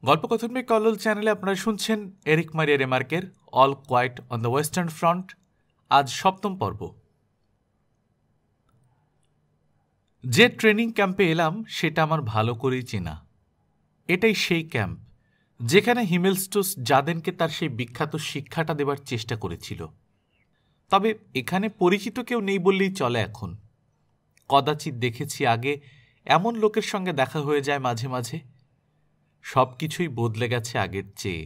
গল্পকথন by Kallol চ্যানেলে আপনারা শুনছেন এরিক মারিয়া রেমার্কের All Quiet on the Western Front. আজ ৭ম পর্ব। যে ট্রেনিং ক্যাম্পে এলাম সেটা আমার ভালো করেই চেনা। এটাই সেই ক্যাম্প যেখানে হিমেলস্টোস জাদেনকে তার সেই বিখ্যাত শিক্ষাটা দেবার চেষ্টা করেছিল। তবে এখানে পরিচিত কেউ নেই বললেই চলে। এখন কদাচিৎ দেখেছি আগে এমন লোকের সঙ্গে দেখা হয়ে যায় মাঝে মাঝে। সব কিছুই বদলে গেছে আগের চেয়ে।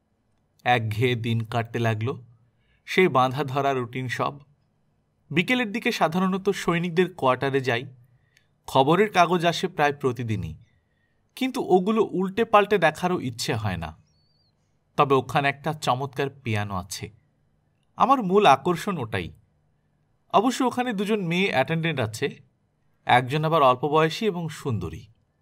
একঘেয়ে দিন কাটতে লাগলো, সেই বাঁধা ধরা রুটিন সব। বিকেলের দিকে সাধারণত সৈনিকদের কোয়ার্টারে যাই। খবরের কাগজ আসে প্রায় প্রতিদিনই, কিন্তু ওগুলো উল্টে পাল্টে দেখারও ইচ্ছে হয় না। তবে ওখানে একটা চমৎকার পিয়ানো আছে, আমার মূল আকর্ষণ ওটাই। অবশ্য ওখানে দুজন মেয়ে অ্যাটেন্ডেন্ট আছে, একজন আবার অল্প বয়সী এবং সুন্দরী।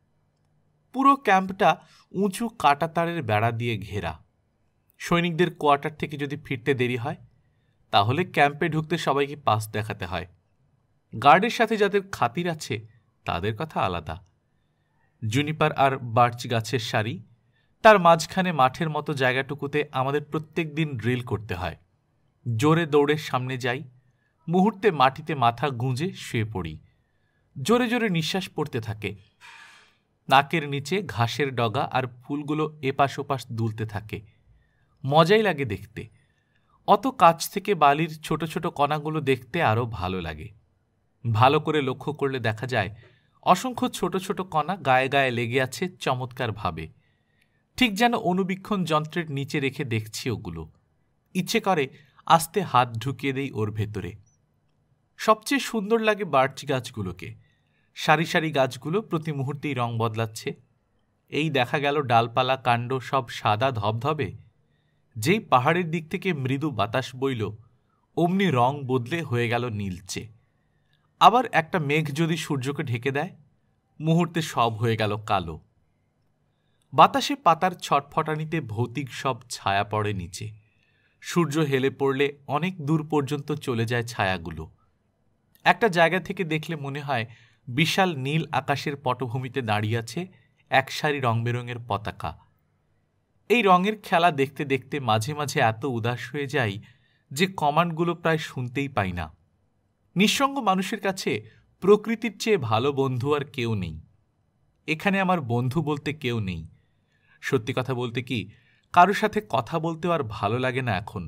পুরো ক্যাম্পটা উঁচু কাঁটাতারের বেড়া দিয়ে ঘেরা। সৈনিকদের কোয়ার্টার থেকে যদি ফিরতে দেরি হয় তাহলে ক্যাম্পে ঢুকতে সবাইকে পাস দেখাতে হয়। গার্ডের সাথে যাদের খাতির আছে তাদের কথা আলাদা। জুনিপার আর বার্চ গাছের সারি, তার মাঝখানে মাঠের মতো জায়গাটুকুতে আমাদের প্রত্যেক দিন ড্রিল করতে হয়। জোরে দৌড়ে সামনে যাই, মুহূর্তে মাটিতে মাথা গুঁজে শুয়ে পড়ি। জোরে জোরে নিঃশ্বাস পড়তে থাকে। নাকের নিচে ঘাসের ডগা আর ফুলগুলো এপাশ ওপাশ দুলতে থাকে। মজাই লাগে দেখতে। অত কাছ থেকে বালির ছোট ছোট কণাগুলো দেখতে আরও ভালো লাগে। ভালো করে লক্ষ্য করলে দেখা যায় অসংখ্য ছোট ছোট কণা গায়ে গায়ে লেগে আছে চমৎকারভাবে, ঠিক যেন অনুবীক্ষণ যন্ত্রের নিচে রেখে দেখছি ওগুলো। ইচ্ছে করে আস্তে হাত ঢুকিয়ে দেই ওর ভেতরে। সবচেয়ে সুন্দর লাগে বার্চ গাছগুলোকে। সারি সারি গাছগুলো প্রতি মুহূর্তেই রং বদলাচ্ছে। এই দেখা গেল ডালপালা কাণ্ড সব সাদা ধবধবে। যেই পাহাড়ের দিক থেকে মৃদু বাতাস বইল অমনি রং বদলে হয়ে গেল নীলচে। আবার একটা মেঘ যদি সূর্যকে ঢেকে দেয়, মুহূর্তে সব হয়ে গেল কালো। বাতাসে পাতার ছটফটানিতে ভৌতিক সব ছায়া পড়ে নিচে। সূর্য হেলে পড়লে অনেক দূর পর্যন্ত চলে যায় ছায়াগুলো। একটা জায়গা থেকে দেখলে মনে হয় বিশাল নীল আকাশের পটভূমিতে দাঁড়িয়ে আছে এক সারি রং বেরঙের পতাকা। এই রঙের খেলা দেখতে দেখতে মাঝে মাঝে এত উদাস হয়ে যাই যে কমান্ডগুলো প্রায় শুনতেই পাই না। নিঃসঙ্গ মানুষের কাছে প্রকৃতির চেয়ে ভালো বন্ধু আর কেউ নেই। এখানে আমার বন্ধু বলতে কেউ নেই। সত্যি কথা বলতে কি, কারোর সাথে কথা বলতেও আর ভালো লাগে না এখন।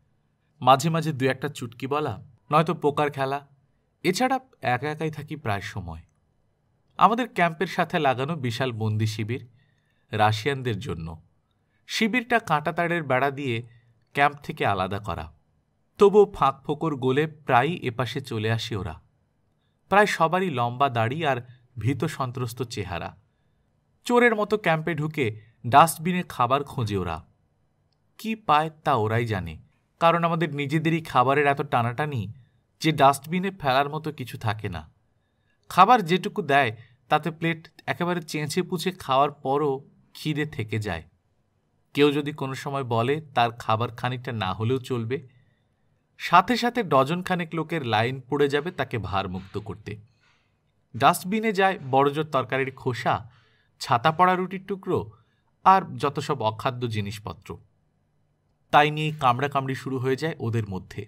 মাঝে মাঝে দু একটা চুটকি বলা, নয়তো পোকার খেলা, এছাড়া একা একাই থাকি প্রায় সময়। আমাদের ক্যাম্পের সাথে লাগানো বিশাল বন্দি শিবির, রাশিয়ানদের জন্য। শিবিরটা কাঁটাতারের বেড়া দিয়ে ক্যাম্প থেকে আলাদা করা। তবুও ফাঁক ফোকর গোলে প্রায়ই এপাশে চলে আসে ওরা। প্রায় সবারই লম্বা দাড়ি আর ভীত সন্ত্রস্ত চেহারা। চোরের মতো ক্যাম্পে ঢুকে ডাস্টবিনে খাবার খোঁজে ওরা। কি পায় তা ওরাই জানে, কারণ আমাদের নিজেদেরই খাবারের এত টানাটানি যে ডাস্টবিনে ফেলার মতো কিছু থাকে না। খাবার যেটুকু দেয় তাতে প্লেট একেবারে চেঁচে পুছে খাওয়ার পরও খিদে থেকে যায়। কেউ যদি কোনো সময় বলে তার খাবার খানিকটা না হলেও চলবে, সাথে সাথে ডজনখানেক লোকের লাইন পড়ে যাবে তাকে ভারমুক্ত করতে। ডাস্টবিনে যায় বড়জোর তরকারির খোসা, ছাতা পড়া রুটির টুকরো আর যত সব অখাদ্য জিনিসপত্র। তাই নিয়ে কামড়াকামড়ি শুরু হয়ে যায় ওদের মধ্যে।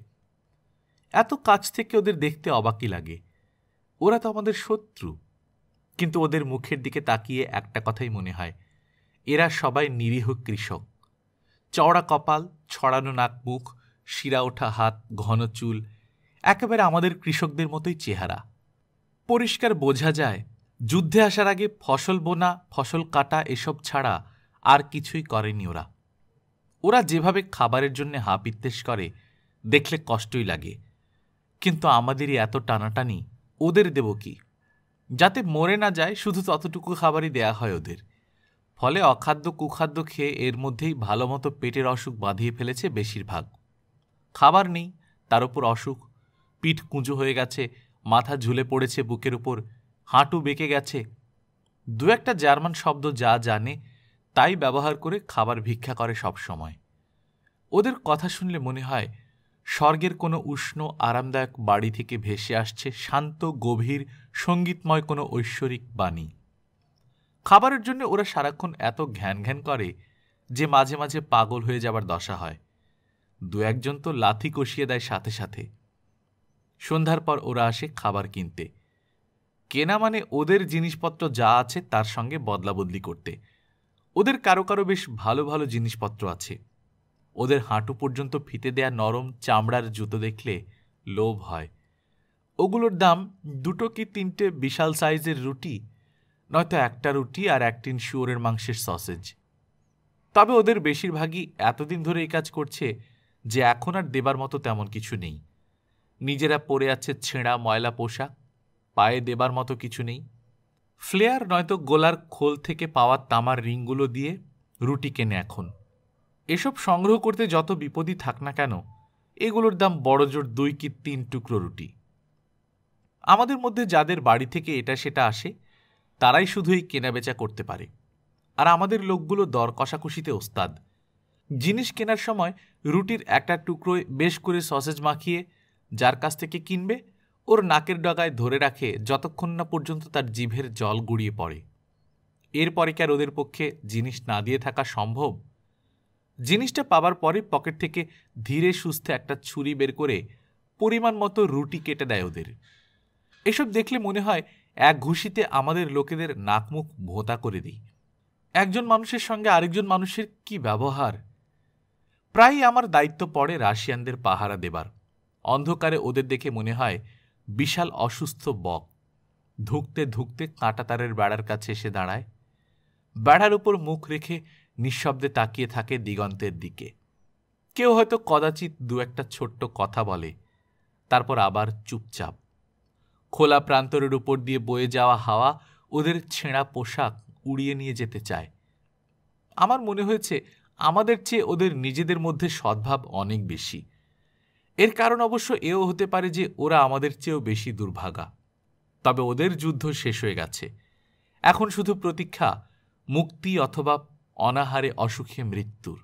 এত কাছ থেকে ওদের দেখতে অবাকই লাগে। ওরা তো আমাদের শত্রু, কিন্তু ওদের মুখের দিকে তাকিয়ে একটা কথাই মনে হয়, এরা সবাই নিরীহ কৃষক। চওড়া কপাল, ছড়ানো নাক মুখ, শিরা ওঠা হাত, ঘন চুল, একেবারে আমাদের কৃষকদের মতোই চেহারা। পরিষ্কার বোঝা যায় যুদ্ধে আসার আগে ফসল বোনা, ফসল কাটা এসব ছাড়া আর কিছুই করেনি ওরা। ওরা যেভাবে খাবারের জন্য হা পিত্তেশ করে দেখলে কষ্টই লাগে। কিন্তু আমাদেরই এত টানাটানি, ওদের দেব কি? যাতে মরে না যায় শুধু ততটুকু খাবারই দেয়া হয় ওদের। ফলে অখাদ্য কুখাদ্য খেয়ে এর মধ্যেই ভালো মতো পেটের অসুখ বাঁধিয়ে ফেলেছে বেশিরভাগ। খাবার নেই, তার উপর অসুখ, পিঠ কুঁজো হয়ে গেছে, মাথা ঝুলে পড়েছে বুকের উপর, হাঁটু বেঁকে গেছে। দু একটা জার্মান শব্দ যা জানে তাই ব্যবহার করে খাবার ভিক্ষা করে সব সময়। ওদের কথা শুনলে মনে হয় স্বর্গের কোনো উষ্ণ আরামদায়ক বাড়ি থেকে ভেসে আসছে শান্ত গভীর সঙ্গীতময় কোনো ঐশ্বরিক বাণী। খাবারের জন্য ওরা সারাক্ষণ এত ঘ্যান ঘ্যান করে যে মাঝে মাঝে পাগল হয়ে যাবার দশা হয়। দু একজন তো লাথি কষিয়ে দেয় সাথে সাথে। সন্ধ্যার পর ওরা আসে খাবার কিনতে। কেনা মানে ওদের জিনিসপত্র যা আছে তার সঙ্গে বদলাবদলি করতে। ওদের কারো কারো বেশ ভালো ভালো জিনিসপত্র আছে। ওদের হাঁটু পর্যন্ত ফিতে দেয়া নরম চামড়ার জুতো দেখলে লোভ হয়। ওগুলোর দাম 2 কি 3টে বিশাল সাইজের রুটি, নয়তো একটা রুটি আর 1 টিন শুয়োরের মাংসের সসেজ। তবে ওদের বেশিরভাগই এতদিন ধরে এই কাজ করছে যে এখন আর দেবার মতো তেমন কিছু নেই। নিজেরা পরে আছে ছেঁড়া ময়লা পোশাক, পায়ে দেবার মতো কিছু নেই। ফ্লেয়ার নয়তো গোলার খোল থেকে পাওয়া তামার রিংগুলো দিয়ে রুটি কেনে এখন। এসব সংগ্রহ করতে যত বিপদই থাক না কেন, এগুলোর দাম বড়জোর 2 কি 3 টুকরো রুটি। আমাদের মধ্যে যাদের বাড়ি থেকে এটা সেটা আসে তারাই শুধু এই কেনাবেচা করতে পারে, আর আমাদের লোকগুলো দর কষাকষিতে ওস্তাদ। জিনিস কেনার সময় রুটির একটা টুকরোয় বেশ করে সসেজ মাখিয়ে যার কাছ থেকে কিনবে ওর নাকের ডগায় ধরে রাখে যতক্ষণ না পর্যন্ত তার জিভের জল গড়িয়ে পড়ে। এরপরে কি আর ওদের পক্ষে জিনিস না দিয়ে থাকা সম্ভব? জিনিসটা পাবার পরে পকেট থেকে ধীরে সুস্থে একটা ছুরি বের করে পরিমাণ মতো রুটি কেটে দেয় ওদের। এসব দেখলে মনে হয় এক ঘুষিতে আমাদের লোকেদের নাকমুখ ভোঁতা করে দিই। একজন মানুষের সঙ্গে আরেকজন মানুষের কি ব্যবহার! প্রায়ই আমার দায়িত্ব পড়ে রাশিয়ানদের পাহারা দেবার। অন্ধকারে ওদের দেখে মনে হয় বিশাল অসুস্থ বক। ধুঁকতে ধুঁকতে কাঁটাতারের বেড়ার কাছে এসে দাঁড়ায়। বেড়ার উপর মুখ রেখে নিঃশব্দে তাকিয়ে থাকে দিগন্তের দিকে। কেউ হয়তো কদাচিৎ 2-একটা ছোট্ট কথা বলে, তারপর আবার চুপচাপ। খোলা প্রান্তরের উপর দিয়ে বয়ে যাওয়া হাওয়া ওদের ছেঁড়া পোশাক উড়িয়ে নিয়ে যেতে চায়। আমার মনে হয়েছে আমাদের চেয়ে ওদের নিজেদের মধ্যে সদ্ভাব অনেক বেশি। এর কারণ অবশ্য এও হতে পারে যে ওরা আমাদের চেয়েও বেশি দুর্ভাগা। তবে ওদের যুদ্ধ শেষ হয়ে গেছে। এখন শুধু প্রতীক্ষা মুক্তি অথবা অনাহারে অসুখে মৃত্যুর।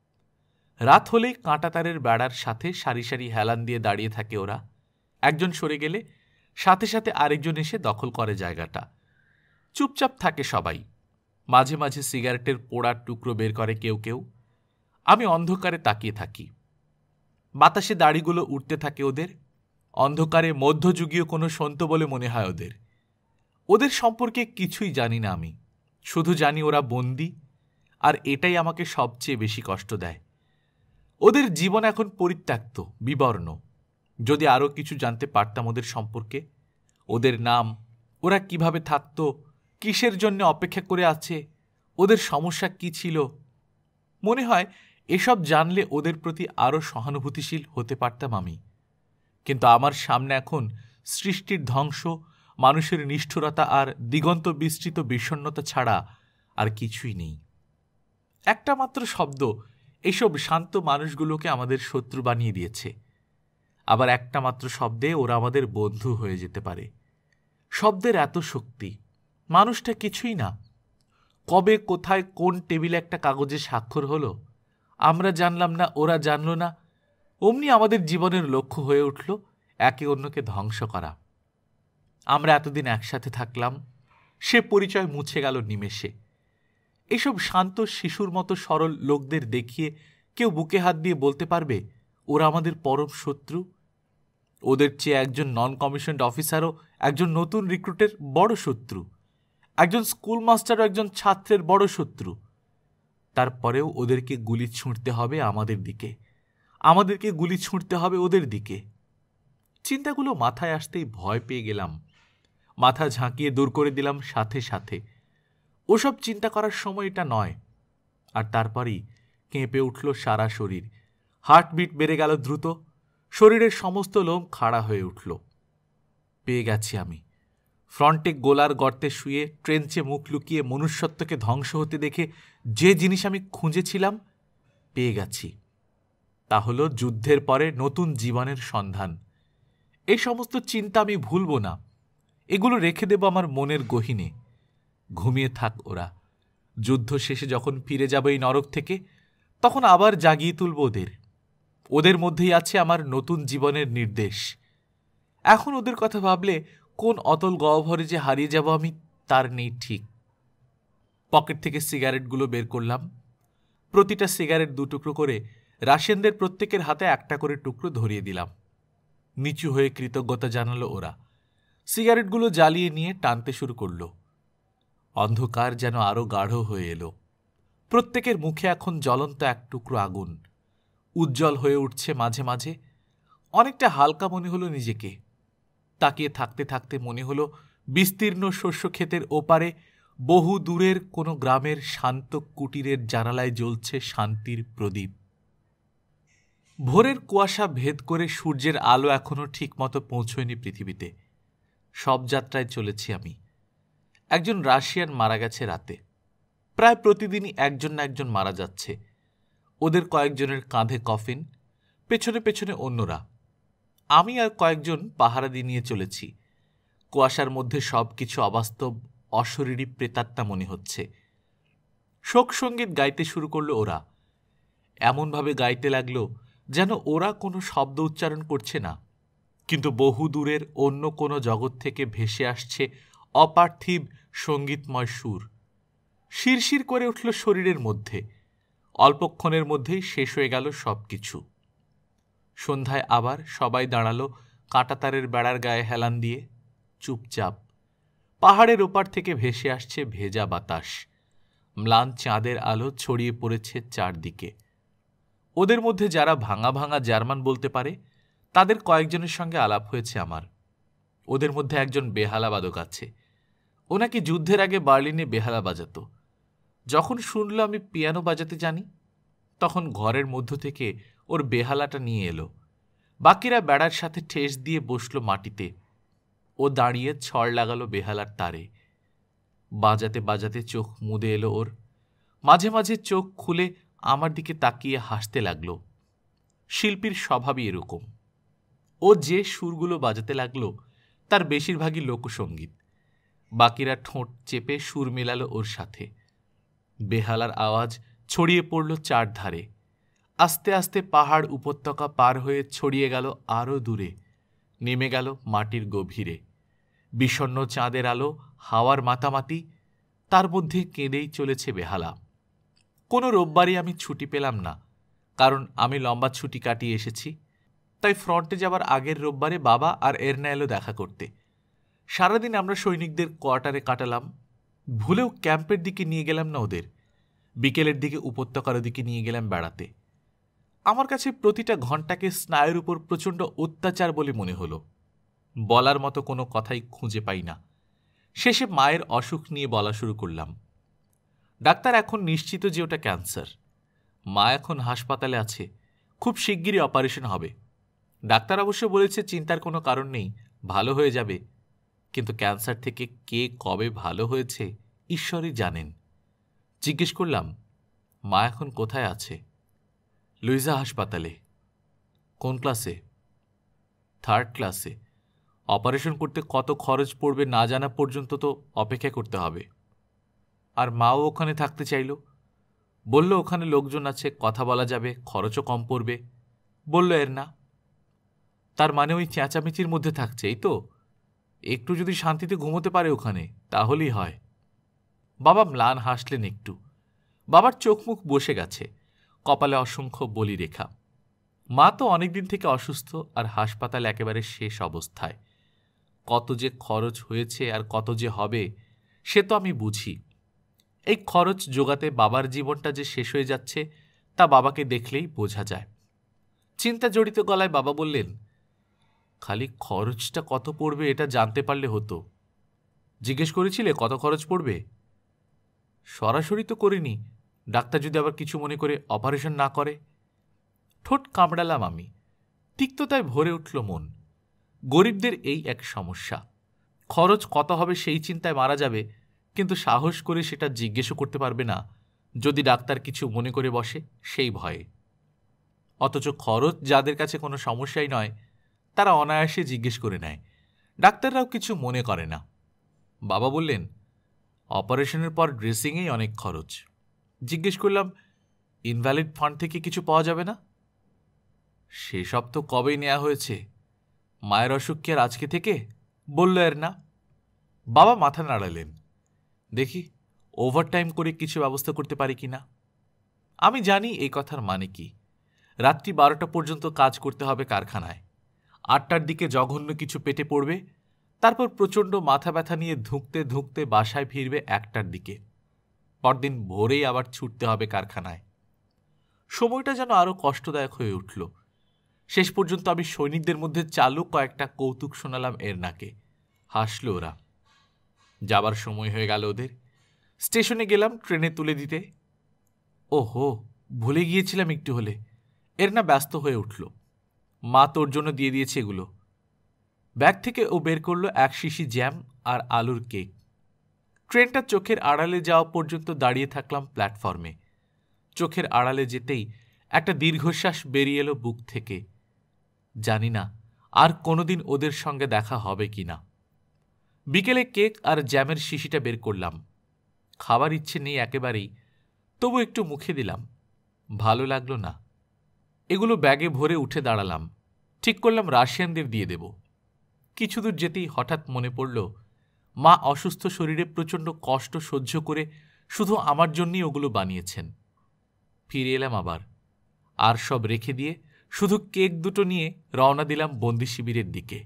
রাত হলেই কাঁটাতারের বেড়ার সাথে সারি সারি হেলান দিয়ে দাঁড়িয়ে থাকে ওরা। একজন সরে গেলে সাথে সাথে আরেকজন এসে দখল করে জায়গাটা। চুপচাপ থাকে সবাই। মাঝে মাঝে সিগারেটের পোড়ার টুকরো বের করে কেউ কেউ। আমি অন্ধকারে তাকিয়ে থাকি। বাতাসে দাড়িগুলো উঠতে থাকে ওদের। অন্ধকারে মধ্যযুগীয় কোনো সন্ত বলে মনে হয় ওদের। ওদের সম্পর্কে কিছুই জানি না আমি, শুধু জানি ওরা বন্দী, আর এটাই আমাকে সবচেয়ে বেশি কষ্ট দেয়। ওদের জীবন এখন পরিত্যক্ত, বিবর্ণ। যদি আরও কিছু জানতে পারতাম ওদের সম্পর্কে, ওদের নাম, ওরা কিভাবে থাকত, কিসের জন্য অপেক্ষা করে আছে, ওদের সমস্যা কি ছিল, মনে হয় এসব জানলে ওদের প্রতি আরও সহানুভূতিশীল হতে পারতাম আমি। কিন্তু আমার সামনে এখন সৃষ্টির ধ্বংস, মানুষের নিষ্ঠুরতা আর দিগন্ত বিস্তৃত বিষণ্ণতা ছাড়া আর কিছুই নেই। একটা মাত্র শব্দ এইসব শান্ত মানুষগুলোকে আমাদের শত্রু বানিয়ে দিয়েছে। আবার একটা মাত্র শব্দে ওরা আমাদের বন্ধু হয়ে যেতে পারে। শব্দের এত শক্তি! মানুষটা কিছুই না। কবে কোথায় কোন টেবিলে একটা কাগজে স্বাক্ষর হলো, আমরা জানলাম না, ওরা জানল না। অমনি আমাদের জীবনের লক্ষ্য হয়ে উঠল একে অন্যকে ধ্বংস করা। আমরা এতদিন একসাথে থাকলাম, সে পরিচয় মুছে গেল নিমেষে। এসব শান্ত শিশুর মতো সরল লোকদের দেখিয়ে কেউ বুকে হাত দিয়ে বলতে পারবে ওরা আমাদের পরম শত্রু? ওদের চেয়ে একজন নন কমিশনড অফিসারও একজন নতুন রিক্রুটের বড় শত্রু, একজন স্কুল মাস্টারও একজন ছাত্রের বড় শত্রু। তারপরেও ওদেরকে গুলি ছুঁড়তে হবে আমাদের দিকে, আমাদেরকে গুলি ছুঁড়তে হবে ওদের দিকে। চিন্তাগুলো মাথায় আসতেই ভয় পেয়ে গেলাম। মাথা ঝাঁকিয়ে দূর করে দিলাম সাথে সাথে। ওসব চিন্তা করার সময় এটা নয়। আর তারপরই কেঁপে উঠল সারা শরীর। হার্টবিট বেড়ে গেল দ্রুত। শরীরের সমস্ত লোম খাড়া হয়ে উঠল। পেয়ে গেছি আমি। ফ্রন্টে গোলার গর্তে শুয়ে ট্রেঞ্চে মুখ লুকিয়ে মনুষ্যত্বকে ধ্বংস হতে দেখে যে জিনিস আমি খুঁজেছিলাম পেয়ে গেছি। তা হলো যুদ্ধের পরে নতুন জীবনের সন্ধান। এই সমস্ত চিন্তা আমি ভুলব না। এগুলো রেখে দেব আমার মনের গহীনে। ঘুমিয়ে থাক ওরা। যুদ্ধ শেষে যখন ফিরে যাব এই নরক থেকে, তখন আবার জাগিয়ে তুলব ওদের। ওদের মধ্যেই আছে আমার নতুন জীবনের নির্দেশ। এখন ওদের কথা ভাবলে কোন অতল গহ্বরে যে হারিয়ে যাব আমি, তার নেই ঠিক। পকেট থেকে সিগারেটগুলো বের করলাম। প্রতিটা সিগারেট 2 টুকরো করে রাশিয়ানদের প্রত্যেকের হাতে একটা করে টুকরো ধরিয়ে দিলাম। নিচু হয়ে কৃতজ্ঞতা জানালো ওরা। সিগারেটগুলো জ্বালিয়ে নিয়ে টানতে শুরু করল। অন্ধকার যেন আরো গাঢ় হয়ে এলো। প্রত্যেকের মুখে এখন জ্বলন্ত এক টুকরো আগুন উজ্জ্বল হয়ে উঠছে মাঝে মাঝে। অনেকটা হালকা মনে হলো নিজেকে। তাকিয়ে থাকতে থাকতে মনে হলো বিস্তীর্ণ শস্যক্ষেতের ওপারে বহু দূরের কোনো গ্রামের শান্ত কুটিরের জানালায় জ্বলছে শান্তির প্রদীপ। ভোরের কুয়াশা ভেদ করে সূর্যের আলো এখনো ঠিকমতো পৌঁছয়নি পৃথিবীতে। সব যাত্রায় চলেছি আমি। একজন রাশিয়ান মারা গেছে রাতে। প্রায় প্রতিদিনই একজন না একজন মারা যাচ্ছে। ওদের কয়েকজনের কাঁধে কফিন, পেছনে পেছনে অন্যরা। আমি আর কয়েকজন পাহারা দিয়ে নিয়ে চলেছি। কুয়াশার মধ্যে সব কিছু অবাস্তব, অশরীরী প্রেতাত্মা মনে হচ্ছে। শোকসঙ্গীত গাইতে শুরু করলো ওরা। এমনভাবে গাইতে লাগলো যেন ওরা কোনো শব্দ উচ্চারণ করছে না, কিন্তু বহু দূরের অন্য কোনো জগৎ থেকে ভেসে আসছে অপার্থিব সঙ্গীতময় সুর। শিরশির করে উঠল শরীরের মধ্যে। অল্পক্ষণের মধ্যেই শেষ হয়ে গেল সব কিছু। সন্ধ্যায় আবার সবাই দাঁড়ালো কাঁটাতারের বেড়ার গায়ে হেলান দিয়ে, চুপচাপ। পাহাড়ের ওপার থেকে ভেসে আসছে ভেজা বাতাস। ম্লান চাঁদের আলো ছড়িয়ে পড়েছে চারদিকে। ওদের মধ্যে যারা ভাঙা ভাঙা জার্মান বলতে পারে তাদের কয়েকজনের সঙ্গে আলাপ হয়েছে আমার। ওদের মধ্যে একজন বেহালা বাদক আছে। ও নাকি যুদ্ধের আগে বার্লিনে বেহালা বাজাতো। যখন শুনল আমি পিয়ানো বাজাতে জানি, তখন ঘরের মধ্য থেকে ওর বেহালাটা নিয়ে এলো। বাকিরা বেড়ার সাথে ঠেস দিয়ে বসল মাটিতে। ও দাঁড়িয়ে ছড় লাগালো বেহালার তারে। বাজাতে বাজাতে চোখ মুদে এলো ওর। মাঝে মাঝে চোখ খুলে আমার দিকে তাকিয়ে হাসতে লাগলো। শিল্পীর স্বভাবই এরকম। ও যে সুরগুলো বাজাতে লাগলো তার বেশিরভাগই লোকসঙ্গীত। বাকিরা ঠোঁট চেপে সুর মেলালো ওর সাথে। বেহালার আওয়াজ ছড়িয়ে পড়ল চারধারে। আস্তে আস্তে পাহাড় উপত্যকা পার হয়ে ছড়িয়ে গেল আরও দূরে, নেমে গেল মাটির গভীরে। বিষণ্ণ চাঁদের আলো, হাওয়ার মাতামাতি, তার মধ্যে কেঁদেই চলেছে বেহালা। কোনো রোববারই আমি ছুটি পেলাম না, কারণ আমি লম্বা ছুটি কাটিয়ে এসেছি। তাই ফ্রন্টে যাবার আগের রোববারে বাবা আর এরনা এলো দেখা করতে। সারাদিন আমরা সৈনিকদের কোয়ার্টারে কাটালাম। ভুলেও ক্যাম্পের দিকে নিয়ে গেলাম না ওদের। বিকেলের দিকে উপত্যকার দিকে নিয়ে গেলাম বেড়াতে। আমার কাছে প্রতিটা ঘণ্টাকে স্নায়ুর উপর প্রচণ্ড অত্যাচার বলে মনে হলো। বলার মতো কোনো কথাই খুঁজে পাই না। শেষে মায়ের অসুখ নিয়ে বলা শুরু করলাম। ডাক্তার এখন নিশ্চিত যে ওটা ক্যান্সার। মা এখন হাসপাতালে আছে, খুব শিগগিরই অপারেশন হবে। ডাক্তার অবশ্য বলেছে চিন্তার কোনো কারণ নেই, ভালো হয়ে যাবে। কিন্তু ক্যান্সার থেকে কে কবে ভালো হয়েছে ঈশ্বরই জানেন। জিজ্ঞেস করলাম, মা এখন কোথায় আছে? লুইজা হাসপাতালে। কোন ক্লাসে? 3rd ক্লাসে। অপারেশন করতে কত খরচ পড়বে না জানা পর্যন্ত তো অপেক্ষা করতে হবে। আর মাও ওখানে থাকতে চাইল। বলল ওখানে লোকজন আছে, কথা বলা যাবে, খরচও কম পড়বে। বলল এর না। তার মানে ওই চেঁচামেচির মধ্যে থাকছে, এই তো? একটু যদি শান্তিতে ঘুমোতে পারে ওখানে, তাহলেই হয়। বাবা ম্লান হাসলেন একটু। বাবার চোখ মুখ বসে গেছে, কপালে অসংখ্য বলি রেখা। মা তো অনেকদিন থেকে অসুস্থ, আর হাসপাতাল একেবারে শেষ অবস্থায়। কত যে খরচ হয়েছে আর কত যে হবে সে তো আমি বুঝি। এই খরচ জোগাতে বাবার জীবনটা যে শেষ হয়ে যাচ্ছে তা বাবাকে দেখলেই বোঝা যায়। চিন্তা জড়িত গলায় বাবা বললেন, খালি খরচটা কত পড়বে এটা জানতে পারলে হতো। জিজ্ঞেস করেছিলে কত খরচ পড়বে? সরাসরি তো করিনি, ডাক্তার যদি আবার কিছু মনে করে অপারেশন না করে। ঠোঁট কামড়ালাম আমি। তিক্ততায় ভরে উঠল মন। গরিবদের এই এক সমস্যা, খরচ কত হবে সেই চিন্তায় মারা যাবে, কিন্তু সাহস করে সেটা জিজ্ঞেসও করতে পারবে না যদি ডাক্তার কিছু মনে করে বসে সেই ভয়ে। অথচ খরচ যাদের কাছে কোনো সমস্যাই নয় তারা অনায়াসে জিজ্ঞেস করে নেয়, ডাক্তাররাও কিছু মনে করে না। বাবা বললেন, অপারেশনের পর ড্রেসিংয়েই অনেক খরচ। জিজ্ঞেস করলাম, ইনভ্যালিড ফান্ড থেকে কিছু পাওয়া যাবে না? সেসব তো কবেই নেওয়া হয়েছে। মায়ের অসুখ কি আর আজকে থেকে? বলল এর না। বাবা মাথা নাড়ালেন। দেখি ওভারটাইম করে কিছু ব্যবস্থা করতে পারি কিনা। আমি জানি এই কথার মানে কি। রাত্রি 12টা পর্যন্ত কাজ করতে হবে কারখানায়। 8টার দিকে জঘন্য কিছু পেটে পড়বে, তারপর প্রচণ্ড মাথা ব্যথা নিয়ে ধুঁকতে ধুঁকতে বাসায় ফিরবে 1টার দিকে। পরদিন ভোরেই আবার ছুটতে হবে কারখানায়। সময়টা যেন আরও কষ্টদায়ক হয়ে উঠল। শেষ পর্যন্ত আমি সৈনিকদের মধ্যে চালু কয়েকটা কৌতুক শোনালাম এরনাকে। হাসল ওরা। যাবার সময় হয়ে গেল ওদের। স্টেশনে গেলাম ট্রেনে তুলে দিতে। ওহো, ভুলে গিয়েছিলাম একটু হলে। এরনা ব্যস্ত হয়ে উঠল। মা তোর জন্য দিয়ে দিয়েছে এগুলো। ব্যাগ থেকে ও বের করলো 1 শিশি জ্যাম আর আলুর কেক। ট্রেনটা চোখের আড়ালে যাওয়া পর্যন্ত দাঁড়িয়ে থাকলাম প্ল্যাটফর্মে। চোখের আড়ালে যেতেই একটা দীর্ঘশ্বাস বেরিয়ে এলো বুক থেকে। জানি না আর কোনোদিন ওদের সঙ্গে দেখা হবে কিনা। বিকেলে কেক আর জ্যামের শিশিটা বের করলাম। খাবার ইচ্ছে নেই একেবারেই, তবু একটু মুখে দিলাম। ভালো লাগলো না। এগুলো ব্যাগে ভরে উঠে দাঁড়ালাম। ঠিক করলাম রাশিয়ানদের দিয়ে দেব। কিছু দূর যেতেই হঠাৎ মনে পড়ল মা অসুস্থ শরীরে প্রচণ্ড কষ্ট সহ্য করে শুধু আমার জন্যই ওগুলো বানিয়েছেন। ফিরে এলাম আবার। আর সব রেখে দিয়ে শুধু কেক দুটো নিয়ে রওনা দিলাম বন্দি শিবিরের দিকে।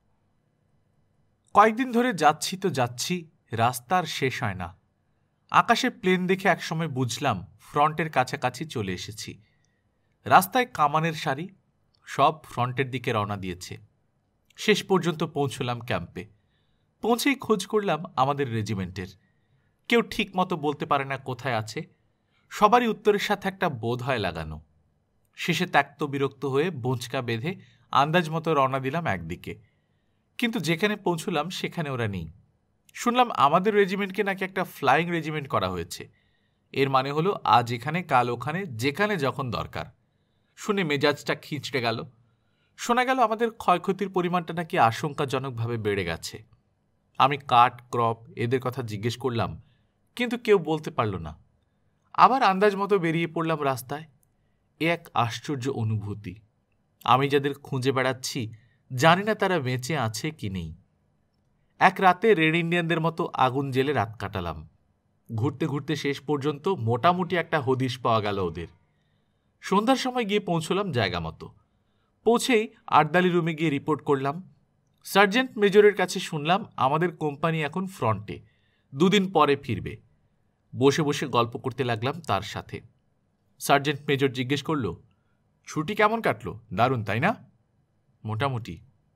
কয়েকদিন ধরে যাচ্ছি তো যাচ্ছি, রাস্তার শেষ হয় না। আকাশে প্লেন দেখে একসময় বুঝলাম ফ্রন্টের কাছাকাছি চলে এসেছি। রাস্তায় কামানের সারি, সব ফ্রন্টের দিকে রওনা দিয়েছে। শেষ পর্যন্ত পৌঁছলাম ক্যাম্পে। পৌঁছেই খোঁজ করলাম আমাদের রেজিমেন্টের। কেউ ঠিক মতো বলতে পারে না কোথায় আছে। সবারই উত্তরের সাথে একটা বোধ হয় লাগানো। শেষে ত্যক্ত বিরক্ত হয়ে বোঁচকা বেঁধে আন্দাজ মতো রওনা দিলাম একদিকে। কিন্তু যেখানে পৌঁছলাম সেখানে ওরা নেই। শুনলাম আমাদের রেজিমেন্টকে নাকি একটা ফ্লাইং রেজিমেন্ট করা হয়েছে। এর মানে হলো আজ এখানে কাল ওখানে, যেখানে যখন দরকার। শুনে মেজাজটা খিঁচড়ে গেল। শোনা গেল আমাদের ক্ষয়ক্ষতির পরিমাণটা নাকি আশঙ্কাজনকভাবে বেড়ে গেছে। আমি কাট ক্রপ এদের কথা জিজ্ঞেস করলাম, কিন্তু কেউ বলতে পারল না। আবার আন্দাজ মতো বেরিয়ে পড়লাম রাস্তায়। এ এক আশ্চর্য অনুভূতি। আমি যাদের খুঁজে বেড়াচ্ছি জানি না তারা বেঁচে আছে কি নেই। এক রাতে রেড ইন্ডিয়ানদের মতো আগুন জেলে রাত কাটালাম। ঘুরতে ঘুরতে শেষ পর্যন্ত মোটামুটি একটা হদিশ পাওয়া গেল ওদের। সন্ধ্যার সময় গিয়ে পৌঁছলাম জায়গা মতো। পৌঁছেই আর্দালি রুমে গিয়ে রিপোর্ট করলাম। সার্জেন্ট মেজরের কাছে শুনলাম আমাদের কোম্পানি এখন ফ্রন্টে, 2 দিন পরে ফিরবে। বসে বসে গল্প করতে লাগলাম তার সাথে। সার্জেন্ট মেজর জিজ্ঞেস করল, ছুটি কেমন কাটলো? দারুণ, তাই না? মোটামুটি।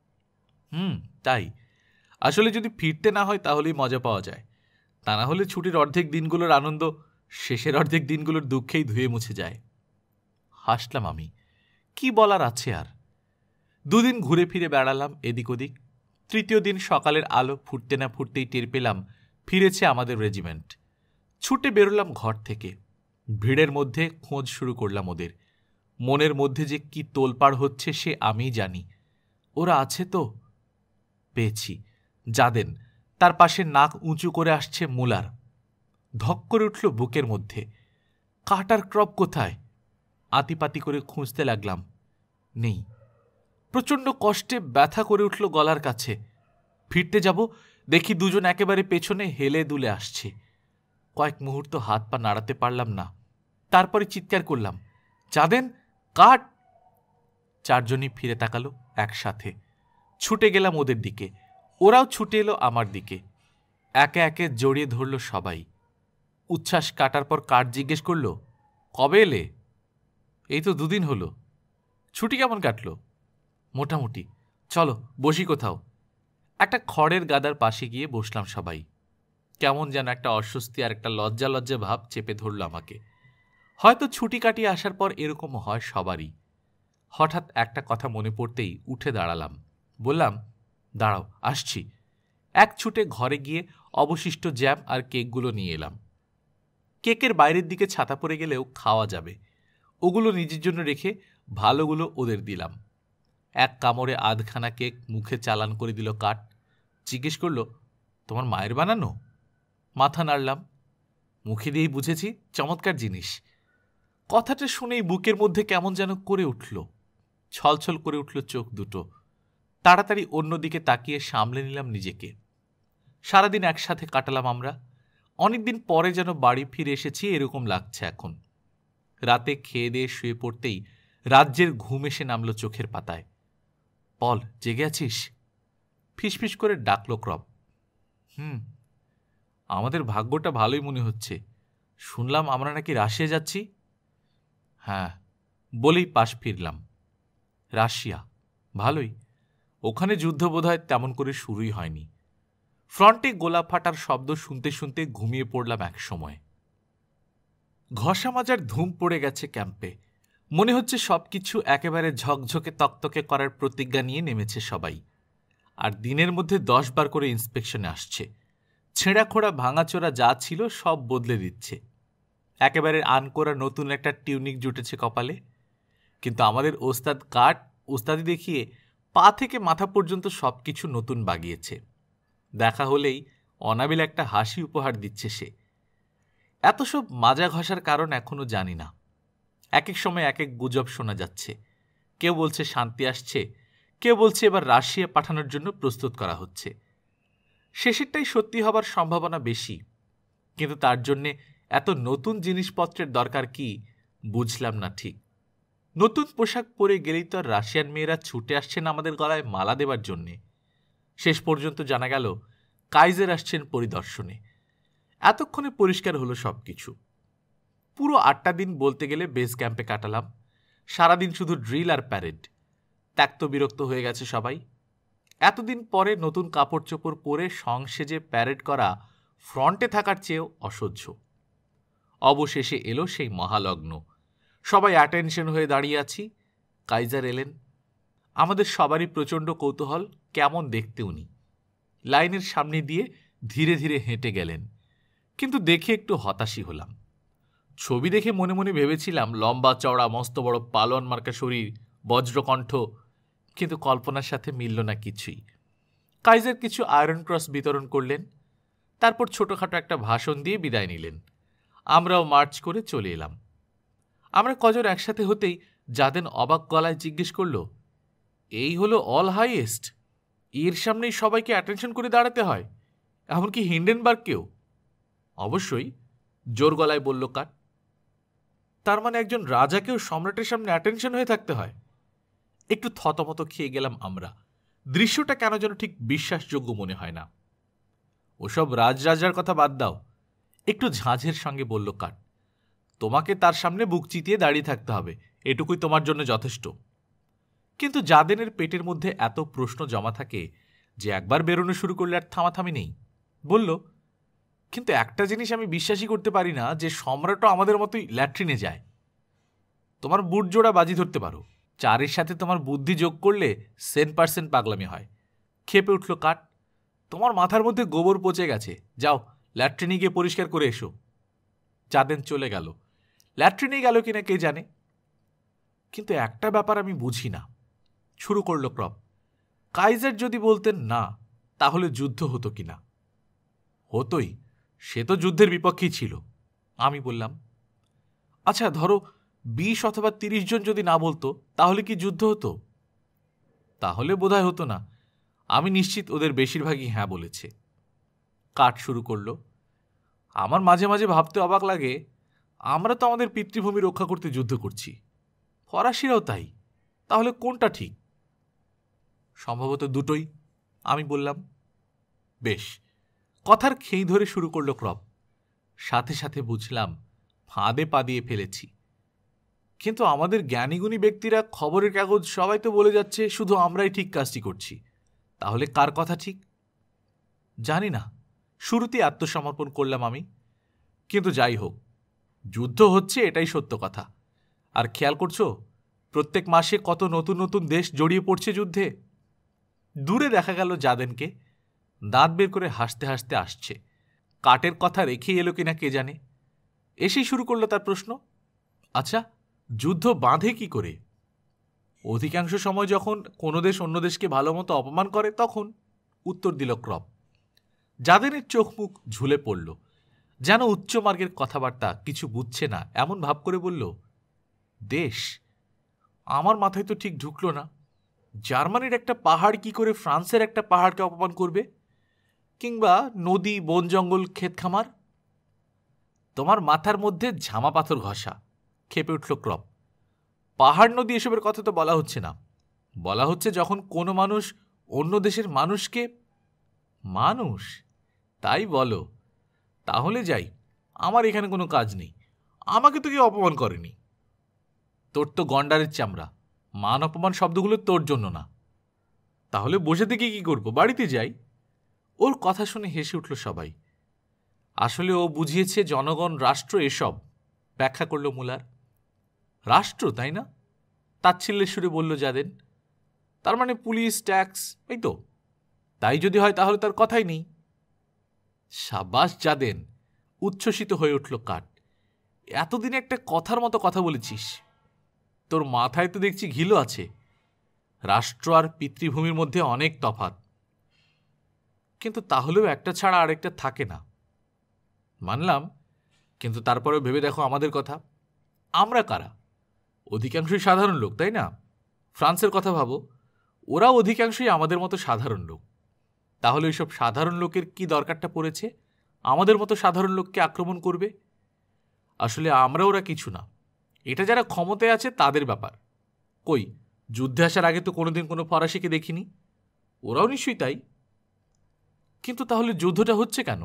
তাই। আসলে যদি ফিরতে না হয় তাহলেই মজা পাওয়া যায়। তা না হলে ছুটির অর্ধেক দিনগুলোর আনন্দ শেষের অর্ধেক দিনগুলোর দুঃখেই ধুয়ে মুছে যায়। হাসলাম আমি। কি বলার আছে আর। 2 দিন ঘুরে ফিরে বেড়ালাম এদিক ওদিক। 3য় দিন সকালের আলো ফুটতে না ফুটতেই টের পেলাম ফিরেছে আমাদের রেজিমেন্ট। ছুটে বেরোলাম ঘর থেকে। ভিড়ের মধ্যে খোঁজ শুরু করলাম ওদের। মনের মধ্যে যে কি তোলপাড় হচ্ছে সে আমিই জানি। ওরা আছে তো? পেয়েছি। যাদেন, তার পাশে নাক উঁচু করে আসছে মুলার। ধক করে উঠল বুকের মধ্যে। কাটার ক্রপ কোথায়? আতিপাতি করে খুঁজতে লাগলাম। নেই। প্রচণ্ড কষ্টে ব্যথা করে উঠল গলার কাছে। ফিরতে যাব, দেখি দুজন একেবারে পেছনে হেলে দুলে আসছে। কয়েক মুহূর্ত হাত পা নাড়াতে পারলাম না। তারপরে চিৎকার করলাম, যাদেন, কাট! 4 জনই ফিরে তাকালো একসাথে। ছুটে গেলাম ওদের দিকে। ওরাও ছুটে এলো আমার দিকে। একে একে জড়িয়ে ধরল সবাই। উচ্ছ্বাস কাটার পর কাট জিজ্ঞেস করল, কবে এলে? এই তো 2 দিন হলো। ছুটি কেমন কাটলো? মোটামুটি। চলো বসি কোথাও। একটা খড়ের গাদার পাশে গিয়ে বসলাম সবাই। কেমন যেন একটা অস্বস্তি আর একটা লজ্জা লজ্জা ভাব চেপে ধরল আমাকে। হয়তো ছুটি কাটিয়ে আসার পর এরকম হয় সবারই। হঠাৎ একটা কথা মনে পড়তেই উঠে দাঁড়ালাম। বললাম, দাঁড়াও, আসছি। এক ছুটে ঘরে গিয়ে অবশিষ্ট জ্যাম আর কেকগুলো নিয়ে এলাম। কেকের বাইরের দিকে ছাতা পড়ে গেলেও খাওয়া যাবে। ওগুলো নিজের জন্য রেখে ভালোগুলো ওদের দিলাম। এক কামড়ে আধখানা কেক মুখে চালান করে দিল কাট। জিজ্ঞেস করল, তোমার মায়ের বানানো? মাথা নাড়লাম। মুখে দিয়েই বুঝেছি চমৎকার জিনিস। কথাটা শুনেই বুকের মধ্যে কেমন যেন করে উঠল। ছলছল করে উঠল চোখ দুটো। তাড়াতাড়ি অন্যদিকে তাকিয়ে সামলে নিলাম নিজেকে। সারাদিন একসাথে কাটালাম আমরা। অনেকদিন পরে যেন বাড়ি ফিরে এসেছি এরকম লাগছে এখন। রাতে খেয়ে দিয়ে শুয়ে পড়তেই রাজ্যের ঘুম এসে নামল চোখের পাতায়। পল, জেগে আছিস? ফিসফিস করে ডাকল ক্রপ। আমাদের ভাগ্যটা ভালোই মনে হচ্ছে। শুনলাম আমরা নাকি রাশিয়া যাচ্ছি। হ্যাঁ, বলেই পাশ ফিরলাম। রাশিয়া? ভালোই। ওখানে যুদ্ধ বোধহয় তেমন করে শুরুই হয়নি। ফ্রন্টে গোলা ফাটার শব্দ শুনতে শুনতে ঘুমিয়ে পড়লাম এক সময়। ঘষা মাজার ধুম পড়ে গেছে ক্যাম্পে। মনে হচ্ছে সবকিছু একেবারে ঝকঝকে তকতকে করার প্রতিজ্ঞা নিয়ে নেমেছে সবাই। আর দিনের মধ্যে 10 বার করে ইন্সপেকশনে আসছে। ছেঁড়া খোড়া ভাঙাচোরা যা ছিল সব বদলে দিচ্ছে। একেবারে আনকোরা নতুন একটা টিউনিক জুটেছে কপালে। কিন্তু আমাদের ওস্তাদ কাট ওস্তাদি দেখিয়ে পা থেকে মাথা পর্যন্ত সবকিছু নতুন বাগিয়েছে। দেখা হলেই অনাবিল একটা হাসি উপহার দিচ্ছে সে। এত সব মাজা ঘষার কারণ এখনো জানি না। এক এক সময় এক এক গুজব শোনা যাচ্ছে। কেউ বলছে শান্তি আসছে, কেউ বলছে এবার রাশিয়া পাঠানোর জন্য প্রস্তুত করা হচ্ছে। শেষেরটাই সত্যি হবার সম্ভাবনা বেশি। কিন্তু তার জন্যে এত নতুন জিনিসপত্রের দরকার কি বুঝলাম না ঠিক। নতুন পোশাক পরে গেলেই তো আর রাশিয়ান মেয়েরা ছুটে আসছেন আমাদের গলায় মালা দেবার জন্যে। শেষ পর্যন্ত জানা গেল কাইজার আসছেন পরিদর্শনে। এতক্ষণে পরিষ্কার হলো সবকিছু। পুরো 8টা দিন বলতে গেলে বেস ক্যাম্পে কাটালাম। সারাদিন শুধু ড্রিল আর প্যারেড। ত্যক্ত বিরক্ত হয়ে গেছে সবাই। এতদিন পরে নতুন কাপড় চোপড় পরে সংসেজে প্যারেড করা ফ্রন্টে থাকার চেয়েও অসহ্য। অবশেষে এলো সেই মহালগ্ন। সবাই অ্যাটেনশন হয়ে দাঁড়িয়ে আছি। কাইজার এলেন। আমাদের সবারই প্রচণ্ড কৌতূহল কেমন দেখতে উনি। লাইনের সামনে দিয়ে ধীরে ধীরে হেঁটে গেলেন। কিন্তু দেখে একটু হতাশই হলাম। ছবি দেখে মনে মনে ভেবেছিলাম লম্বা চওড়া মস্ত বড় পালোয়ান মার্কা শরীর, বজ্রকণ্ঠ, কিন্তু কল্পনার সাথে মিলল না কিছুই। কাইজার কিছু আয়রন ক্রস বিতরণ করলেন, তারপর ছোটখাটো একটা ভাষণ দিয়ে বিদায় নিলেন। আমরাও মার্চ করে চলে এলাম। আমরা কজন একসাথে হতেই যাদেন অবাক গলায় জিজ্ঞেস করল, এই হলো অল হাইয়েস্ট? এর সামনেই সবাইকে অ্যাটেনশন করে দাঁড়াতে হয়, এমনকি হিন্ডেনবার্গকেও? অবশ্যই, জোর গলায় বলল কাট। তার মানে একজন রাজাকেও সম্রাটের সামনে অ্যাটেনশন হয়ে থাকতে হয়? একটু থতমত খেয়ে গেলাম আমরা। দৃশ্যটা কেন যেন ঠিক বিশ্বাসযোগ্য মনে হয় না। ওসব রাজরাজার কথা বাদ দাও, একটু ঝাঁঝের সঙ্গে বলল কাট। তোমাকে তার সামনে বুক চিতিয়ে দাঁড়িয়ে থাকতে হবে, এটুকুই তোমার জন্য যথেষ্ট। কিন্তু যাদেনের পেটের মধ্যে এত প্রশ্ন জমা থাকে যে একবার বেরোনো শুরু করলে আর থামাথামি নেই। বলল, কিন্তু একটা জিনিস আমি বিশ্বাসই করতে পারি না, যে সম্রাটও আমাদের মতোই ল্যাট্রিনে যায়। তোমার বুট জোড়া বাজি ধরতে পারো, 4-এর সাথে তোমার বুদ্ধি যোগ করলে 100% পাগলামি হয়। খেপে উঠল কাট। তোমার মাথার মধ্যে গোবর পচে গেছে, যাও ল্যাট্রিনে গিয়ে পরিষ্কার করে এসো। যাদেন চলে গেল। ল্যাট্রিনে গেল কিনা কে জানে। কিন্তু একটা ব্যাপার আমি বুঝি না, শুরু করল ক্রপ। কাইজার যদি বলতেন না, তাহলে যুদ্ধ হতো কিনা? হতোই, সে তো যুদ্ধের বিপক্ষেই ছিল। আমি বললাম, আচ্ছা ধরো 20 অথবা 30 জন যদি না বলতো, তাহলে কি যুদ্ধ হতো? তাহলে বোধহয় হতো না। আমি নিশ্চিত ওদের বেশিরভাগই হ্যাঁ বলেছে। কাট শুরু করল। আমার মাঝে মাঝে ভাবতে অবাক লাগে, আমরা তো আমাদের পিতৃভূমি রক্ষা করতে যুদ্ধ করছি, ফরাসিরাও তাই। তাহলে কোনটা ঠিক? সম্ভবত দুটোই, আমি বললাম। বেশ, কথার খেই ধরে শুরু করল ক্রপ। সাথে সাথে বুঝলাম ফাঁদে পা দিয়ে ফেলেছি। কিন্তু আমাদের জ্ঞানীগুণী ব্যক্তিরা, খবরের কাগজ সবাই তো বলে যাচ্ছে শুধু আমরাই ঠিক কাজটি করছি। তাহলে কার কথা ঠিক? জানি না, শুরুতেই আত্মসমর্পণ করলাম আমি। কিন্তু যাই হোক, যুদ্ধ হচ্ছে এটাই সত্য কথা। আর খেয়াল করছো প্রত্যেক মাসে কত নতুন নতুন দেশ জড়িয়ে পড়ছে যুদ্ধে? দূরে দেখা গেল যাদেনকে, দাঁত বের করে হাসতে হাসতে আসছে। কাটের কথা রেখেই এলো কিনা কে জানে। এসেই শুরু করলো তার প্রশ্ন, আচ্ছা যুদ্ধ বাঁধে কি করে? অধিকাংশ সময় যখন কোনো দেশ অন্য দেশকে ভালো মতো অপমান করে তখন, উত্তর দিল ক্রপ। যাদেনের চোখ মুখ ঝুলে পড়ল, যেন উচ্চমার্গের কথাবার্তা কিছু বুঝছে না এমন ভাব করে বলল, দেশ? আমার মাথায় তো ঠিক ঢুকলো না। জার্মানির একটা পাহাড় কি করে ফ্রান্সের একটা পাহাড়কে অপমান করবে? কিংবা নদী, বন, জঙ্গল, ক্ষেত খামার? তোমার মাথার মধ্যে ঝামা পাথর ঘষা, খেপে উঠল ক্রপ। পাহাড় নদী এসবের কথা তো বলা হচ্ছে না, বলা হচ্ছে যখন কোনো মানুষ অন্য দেশের মানুষকে। মানুষ? তাই বলো? তাহলে যাই, আমার এখানে কোনো কাজ নেই, আমাকে তো কেউ অপমান করেনি। তোর তো গন্ডারের চামড়া, মান অপমান শব্দগুলো তোর জন্য না। তাহলে বসে থেকে কি করবো, বাড়িতে যাই। ওর কথা শুনে হেসে উঠল সবাই। আসলে ও বুঝিয়েছে জনগণ, রাষ্ট্র এসব। ব্যাখ্যা করল মুলার। রাষ্ট্র, তাই না? তাচ্ছিল্যের সুরে বলল যাদেন। তার মানে পুলিশ, ট্যাক্স, এই তো। তাই যদি হয় তাহলে তার কথাই নেই। সাবাস যাদেন, উচ্ছ্বসিত হয়ে উঠল কাঠ। এতদিনে একটা কথার মতো কথা বলেছিস। তোর মাথায় তো দেখছি ঘিলো আছে। রাষ্ট্র আর পিতৃভূমির মধ্যে অনেক তফাৎ, কিন্তু তাহলেও একটা ছাড়া আরেকটা থাকে না। মানলাম, কিন্তু তারপরেও ভেবে দেখো আমাদের কথা। আমরা কারা? অধিকাংশই সাধারণ লোক, তাই না? ফ্রান্সের কথা ভাবো, ওরাও অধিকাংশই আমাদের মতো সাধারণ লোক। তাহলে ওইসব সাধারণ লোকের কি দরকারটা পড়েছে আমাদের মতো সাধারণ লোককে আক্রমণ করবে? আসলে আমরা ওরা কিছু না, এটা যারা ক্ষমতায় আছে তাদের ব্যাপার। কই, যুদ্ধে আসার আগে তো কোনোদিন কোনো ফরাসিকে দেখিনি। ওরাও নিশ্চয়ই তাই। কিন্তু তাহলে যুদ্ধটা হচ্ছে কেন?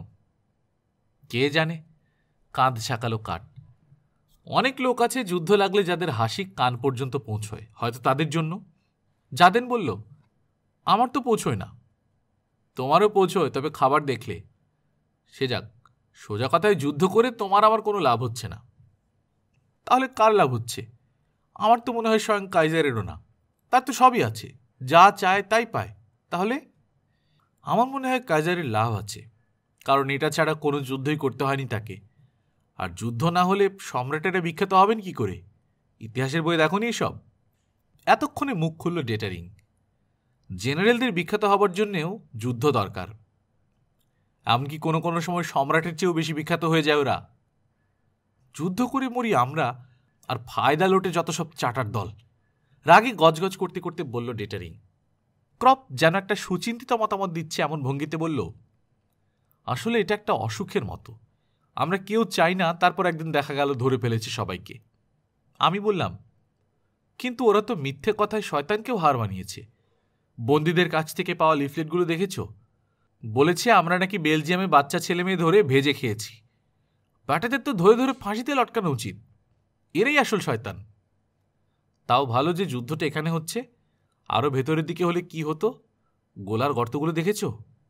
কে জানে, কাঁধ ঝাঁকালো কাঠ। অনেক লোক আছে যুদ্ধ লাগলে যাদের হাসি কান পর্যন্ত পৌঁছয়, হয়তো তাদের জন্য। যাদেন বলল, আমার তো পৌঁছয় না। তোমারও পৌঁছয়, তবে খাবার দেখলে। সে যাক, সোজা কথায় যুদ্ধ করে তোমার আমার কোনো লাভ হচ্ছে না। তাহলে কার লাভ হচ্ছে? আমার তো মনে হয় স্বয়ং কাইজারেরও না। তার তো সবই আছে, যা চায় তাই পায়। তাহলে আমার মনে হয় কাইজারের লাভ আছে, কারণ এটা ছাড়া কোনো যুদ্ধই করতে হয়নি তাকে। আর যুদ্ধ না হলে সম্রাটেরা বিখ্যাত হবেন কি করে? ইতিহাসের বই দেখোনি এসব? এতক্ষণে মুখ খুলল ডেটারিং। জেনারেলদের বিখ্যাত হবার জন্যেও যুদ্ধ দরকার। এমনকি কোনো কোনো সময় সম্রাটের চেয়েও বেশি বিখ্যাত হয়ে যায় ওরা। যুদ্ধ করে মরি আমরা, আর ফায়দা লোটে যত সব চাটার দল। রাগে গজগজ করতে করতে বলল ডেটারিং। ক্রপ যেন একটা সুচিন্তিত মতামত দিচ্ছে এমন ভঙ্গিতে বলল, আসলে এটা একটা অসুখের মতো। আমরা কেউ চাই না, তারপর একদিন দেখা গেল ধরে ফেলেছে সবাইকে। আমি বললাম, কিন্তু ওরা তো মিথ্যে কথায় শয়তানকেও হার মানিয়েছে। বন্দীদের কাছ থেকে পাওয়া লিফলেটগুলো দেখেছ? বলেছে আমরা নাকি বেলজিয়ামে বাচ্চা ছেলে মেয়ে ধরে ভেজে খেয়েছি। ব্যাটাদের তো ধরে ধরে ফাঁসিতে লটকানো উচিত। এরাই আসল শয়তান। তাও ভালো যে যুদ্ধটা এখানে হচ্ছে। আরও ভেতরের দিকে হলে কি হতো? গোলার গর্তগুলো দেখেছ?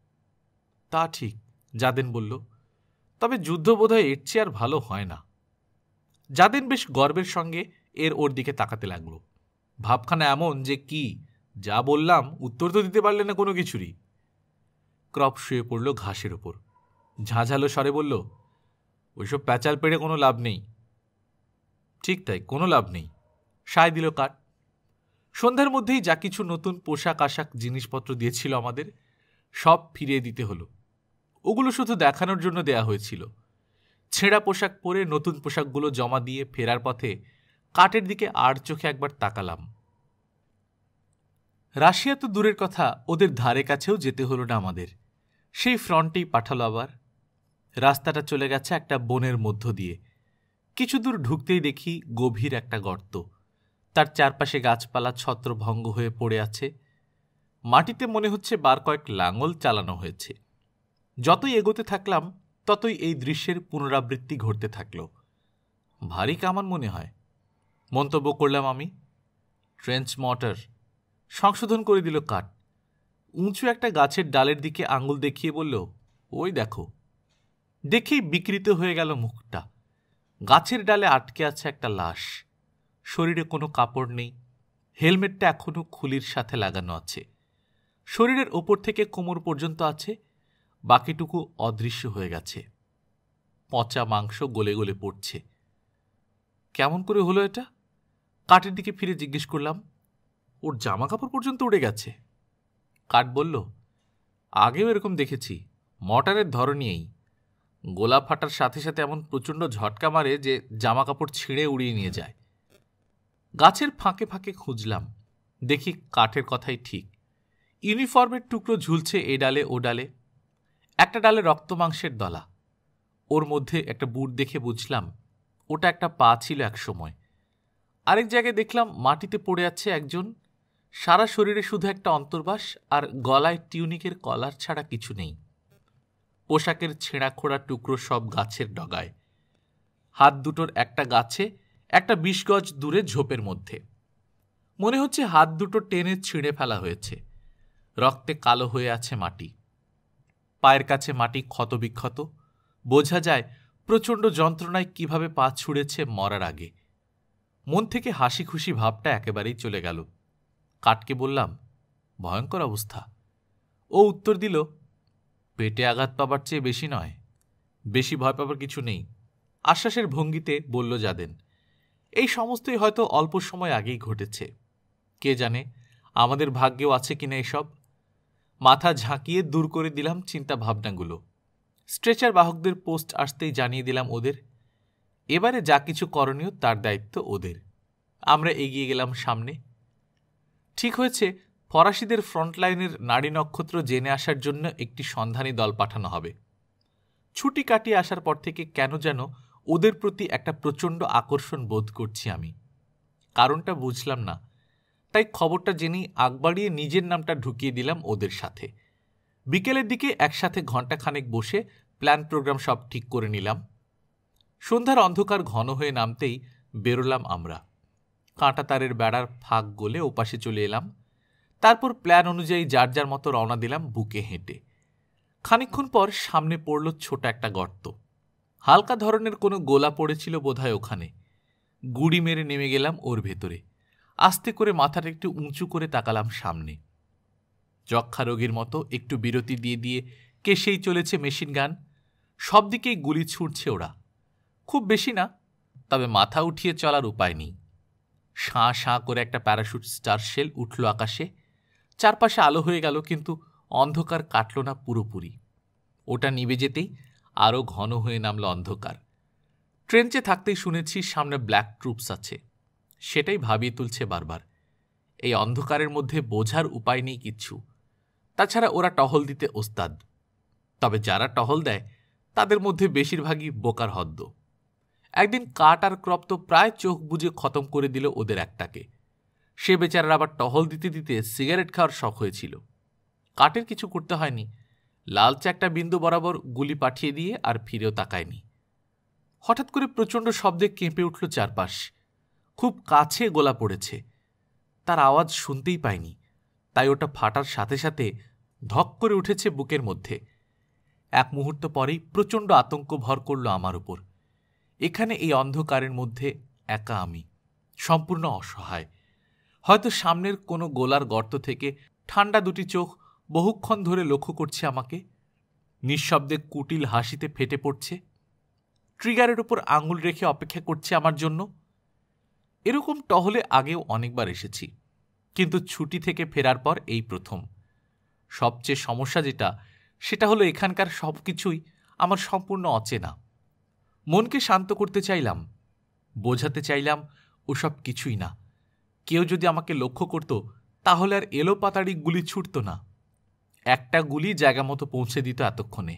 তা ঠিক, যাদেন বলল। তবে যুদ্ধ বোধহয় এর চেয়ে আর ভালো হয় না। যাদেন বেশ গর্বের সঙ্গে ওর দিকে তাকাতে লাগল। ভাবখানা এমন যে কি যা বললাম উত্তর তো দিতে পারলে না কোনো কিছুরই। ক্রপ শুয়ে পড়ল ঘাসের ওপর, ঝাঁঝালো স্বরে বলল, ওইসব প্যাচাল পেড়ে কোনো লাভ নেই। ঠিক তাই, কোনো লাভ নেই, সায় দিল কাঠ। সন্ধ্যার মধ্যেই যা কিছু নতুন পোশাক আশাক জিনিসপত্র দিয়েছিল আমাদের, সব ফিরিয়ে দিতে হলো। ওগুলো শুধু দেখানোর জন্য দেয়া হয়েছিল। ছেঁড়া পোশাক পরে নতুন পোশাকগুলো জমা দিয়ে ফেরার পথে কাঠের দিকে আর চোখে একবার তাকালাম। রাশিয়া তো দূরের কথা, ওদের ধারে কাছেও যেতে হলো না আমাদের। সেই ফ্রন্টেই পাঠালো আবার। রাস্তাটা চলে গেছে একটা বনের মধ্য দিয়ে। কিছু দূর ঢুকতেই দেখি গভীর একটা গর্ত। তার চারপাশে গাছপালা ছত্রভঙ্গ হয়ে পড়ে আছে। মাটিতে মনে হচ্ছে বার কয়েক লাঙল চালানো হয়েছে। যতই এগোতে থাকলাম ততই এই দৃশ্যের পুনরাবৃত্তি ঘটতে থাকল। ভারী কামান মনে হয়, মন্তব্য করলাম আমি। ট্রেঞ্চ মর্টার, সংশোধন করে দিল কাঠ। উঁচু একটা গাছের ডালের দিকে আঙুল দেখিয়ে বলল, ওই দেখো। দেখেই বিকৃত হয়ে গেল মুখটা। গাছের ডালে আটকে আছে একটা লাশ। শরীরে কোনো কাপড় নেই। হেলমেটটা এখনো খুলির সাথে লাগানো আছে। শরীরের ওপর থেকে কোমর পর্যন্ত আছে, বাকিটুকু অদৃশ্য হয়ে গেছে। পচা মাংস গলে গলে পড়ছে। কেমন করে হলো এটা? কাঠের দিকে ফিরে জিজ্ঞেস করলাম। ওর জামা কাপড় পর্যন্ত উড়ে গেছে। কাঠ বলল, আগেও এরকম দেখেছি, মর্টারের ধরনই এই। গোলা ফাটার সাথে সাথে এমন প্রচণ্ড ঝটকা মারে যে জামা কাপড় ছিঁড়ে উড়িয়ে নিয়ে যায়। গাছের ফাঁকে ফাঁকে খুঁজলাম, দেখি কাঠের কথাই ঠিক। ইউনিফর্মের টুকরো ঝুলছে এ ডালে ও ডালে। একটা ডালে রক্ত মাংসের দলা, ওর মধ্যে একটা বুট দেখে বুঝলাম ওটা একটা পা ছিল এক সময়। আরেক জায়গায় দেখলাম মাটিতে পড়ে আছে একজন, সারা শরীরে শুধু একটা অন্তর্বাস আর গলায় টিউনিকের কলার ছাড়া কিছু নেই। পোশাকের ছেঁড়া খোড়া টুকরো সব গাছের ডগায়। হাত দুটোর একটা গাছে, একটা 20 গজ দূরে ঝোপের মধ্যে। মনে হচ্ছে হাত দুটো টেনে ছিঁড়ে ফেলা হয়েছে। রক্তে কালো হয়ে আছে মাটি। পায়ের কাছে মাটি ক্ষতবিক্ষত। বোঝা যায় প্রচণ্ড যন্ত্রণায় কিভাবে পা ছুঁড়েছে মরার আগে। মন থেকে হাসি খুশি ভাবটা একেবারেই চলে গেল। কাটকে বললাম, ভয়ঙ্কর অবস্থা। ও উত্তর দিল, পেটে আঘাত পাবার চেয়ে বেশি নয়, বেশি ভয় পাবার কিছু নেই। আশ্বাসের ভঙ্গিতে বলল যাদেন, এই সমস্তই হয়তো অল্প সময় আগেই ঘটেছে। কে জানে আমাদের ভাগ্যেও আছে কিনা এসব। মাথা ঝাঁকিয়ে দূর করে দিলাম চিন্তা ভাবনাগুলো। স্ট্রেচার বাহকদের পোস্ট আসতেই জানিয়ে দিলাম ওদের। এবারে যা কিছু করণীয় তার দায়িত্ব ওদের। আমরা এগিয়ে গেলাম সামনে। ঠিক হয়েছে ফরাসিদের ফ্রন্টলাইনের নারী নক্ষত্র জেনে আসার জন্য একটি সন্ধানী দল পাঠানো হবে। ছুটি কাটিয়ে আসার পর থেকে কেন যেন ওদের প্রতি একটা প্রচণ্ড আকর্ষণ বোধ করছি আমি। কারণটা বুঝলাম না, তাই খবরটা জেনেই আগ বাড়িয়ে নিজের নামটা ঢুকিয়ে দিলাম ওদের সাথে। বিকেলের দিকে একসাথে ঘণ্টাখানেক বসে প্ল্যান প্রোগ্রাম সব ঠিক করে নিলাম। সন্ধ্যার অন্ধকার ঘন হয়ে নামতেই বেরোলাম আমরা। কাঁটাতারের বেড়ার ফাঁক গলে ওপাশে চলে এলাম। তারপর প্ল্যান অনুযায়ী যার যার মতো রওনা দিলাম বুকে হেঁটে। খানিকক্ষণ পর সামনে পড়ল ছোট একটা গর্ত। হালকা ধরনের কোনো গোলা পড়েছিল বোধহয় ওখানে। গুড়ি মেরে নেমে গেলাম ওর ভেতরে। আস্তে করে মাথাটা একটু উঁচু করে তাকালাম সামনে। যক্ষা রোগীর মতো একটু বিরতি দিয়ে দিয়ে কেসেই চলেছে মেশিন গান। সব দিকেই গুলি ছুটছে ওরা। খুব বেশি না, তবে মাথা উঠিয়ে চলার উপায় নেই। শাঁ শাঁ করে একটা প্যারাশুট স্টার শেল উঠল আকাশে। চারপাশে আলো হয়ে গেল, কিন্তু অন্ধকার কাটল না পুরোপুরি। ওটা নিভে যেতেই আরও ঘন হয়ে নামল অন্ধকার। ট্রেঞ্চে থাকতেই শুনেছি সামনে ব্ল্যাক ট্রুপস আছে। সেটাই ভাবিয়ে তুলছে বারবার। এই অন্ধকারের মধ্যে বোঝার উপায় নেই কিচ্ছু। তাছাড়া ওরা টহল দিতে ওস্তাদ। তবে যারা টহল দেয় তাদের মধ্যে বেশিরভাগই বোকার হদ্দ। একদিন কাট আর ক্রপ তো প্রায় চোখ বুজে খতম করে দিল ওদের একটাকে। সে বেচারার আবার টহল দিতে দিতে সিগারেট খাওয়ার শখ হয়েছিল। কাটের কিছু করতে হয়নি, লালচে একটা বিন্দু বরাবর গুলি পাঠিয়ে দিয়ে আর ফিরেও তাকায়নি। হঠাৎ করে প্রচণ্ড শব্দে কেঁপে উঠল চারপাশ। খুব কাছে গোলা পড়েছে। তার আওয়াজ শুনতেই পায়নি, তাই ওটা ফাটার সাথে সাথে ধক করে উঠেছে বুকের মধ্যে। এক মুহূর্ত পরেই প্রচণ্ড আতঙ্ক ভর করল আমার উপর। এখানে এই অন্ধকারের মধ্যে একা আমি, সম্পূর্ণ অসহায়। হয়তো সামনের কোনো গোলার গর্ত থেকে ঠান্ডা দুটি চোখ বহুক্ষণ ধরে লক্ষ্য করছে আমাকে। নিঃশব্দে কুটিল হাসিতে ফেটে পড়ছে। ট্রিগারের উপর আঙুল রেখে অপেক্ষা করছে আমার জন্য। এরকম টহলে আগেও অনেকবার এসেছি, কিন্তু ছুটি থেকে ফেরার পর এই প্রথম। সবচেয়ে সমস্যা যেটা, সেটা হলো এখানকার সব কিছুই আমার সম্পূর্ণ অচেনা। মনকে শান্ত করতে চাইলাম, বোঝাতে চাইলাম ওসব কিছুই না। কেউ যদি আমাকে লক্ষ্য করত তাহলে আর এলো পাতাড়ি গুলি ছুটত না। একটা গুলি জায়গা মতো পৌঁছে দিত এতক্ষণে।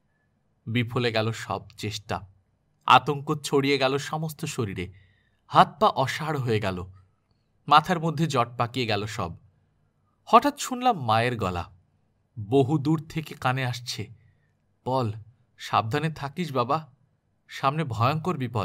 বিফলে গেল সব চেষ্টা। আতঙ্ক ছড়িয়ে গেল সমস্ত শরীরে। হাত পা অসাড় হয়ে গেল। মাথার মধ্যে জট পাকিয়ে গেল সব। হঠাৎ শুনলাম মায়ের গলা। বহু দূর থেকে কানে আসছে, বল সাবধানে থাকিস বাবা, সামনে ভয়ঙ্কর বিপদ।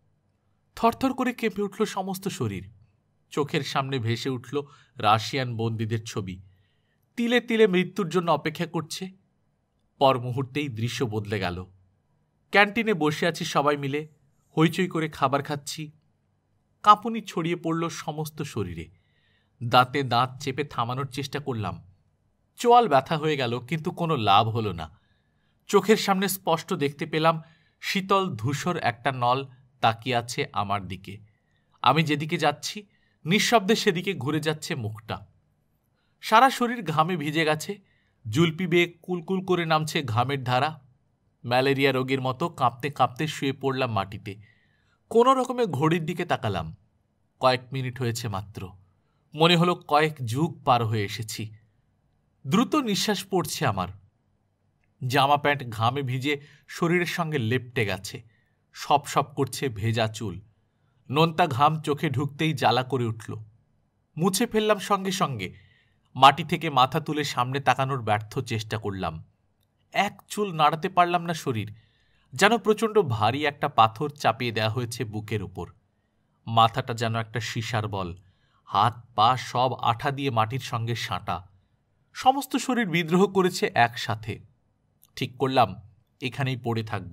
থরথর করে কেঁপে উঠল সমস্ত শরীর। চোখের সামনে ভেসে উঠল রাশিয়ান বন্দীদের ছবি। তিলে তিলে মৃত্যুর জন্য অপেক্ষা করছে। পর মুহূর্তেই দৃশ্য বদলে গেল। ক্যান্টিনে বসে আছি সবাই মিলে, হইচই করে খাবার খাচ্ছি। কাঁপুনি ছড়িয়ে পড়ল সমস্ত শরীরে। দাঁতে দাঁত চেপে থামানোর চেষ্টা করলাম। চোয়াল ব্যথা হয়ে গেল, কিন্তু কোনো লাভ হলো না। চোখের সামনে স্পষ্ট দেখতে পেলাম শীতল ধূসর একটা নল তাকিয়ে আছে আমার দিকে। আমি যেদিকে যাচ্ছি নিঃশব্দে সেদিকে ঘুরে যাচ্ছে মুখটা। সারা শরীর ঘামে ভিজে গেছে। জুলপি বেয়ে কুলকুল করে নামছে ঘামের ধারা। ম্যালেরিয়া রোগীর মতো কাঁপতে কাঁপতে শুয়ে পড়লাম মাটিতে। কোনো রকমে ঘড়ির দিকে তাকালাম। কয়েক মিনিট হয়েছে মাত্র। মনে হলো কয়েক যুগ পার হয়ে এসেছি। দ্রুত নিঃশ্বাস পড়ছে আমার। জামা প্যান্ট ঘামে ভিজে শরীরের সঙ্গে লেপ্টে গেছে, সপ সপ করছে ভেজা চুল। নোনতা ঘাম চোখে ঢুকতেই জ্বালা করে উঠল। মুছে ফেললাম সঙ্গে সঙ্গে। মাটি থেকে মাথা তুলে সামনে তাকানোর ব্যর্থ চেষ্টা করলাম। এক চুল নাড়াতে পারলাম না শরীর, যেন প্রচণ্ড ভারী একটা পাথর চাপিয়ে দেওয়া হয়েছে বুকের উপর। মাথাটা যেন একটা সীসার বল, হাত পা সব আঠা দিয়ে মাটির সঙ্গে সাঁটা। সমস্ত শরীর বিদ্রোহ করেছে একসাথে। ঠিক করলাম এখানেই পড়ে থাকব।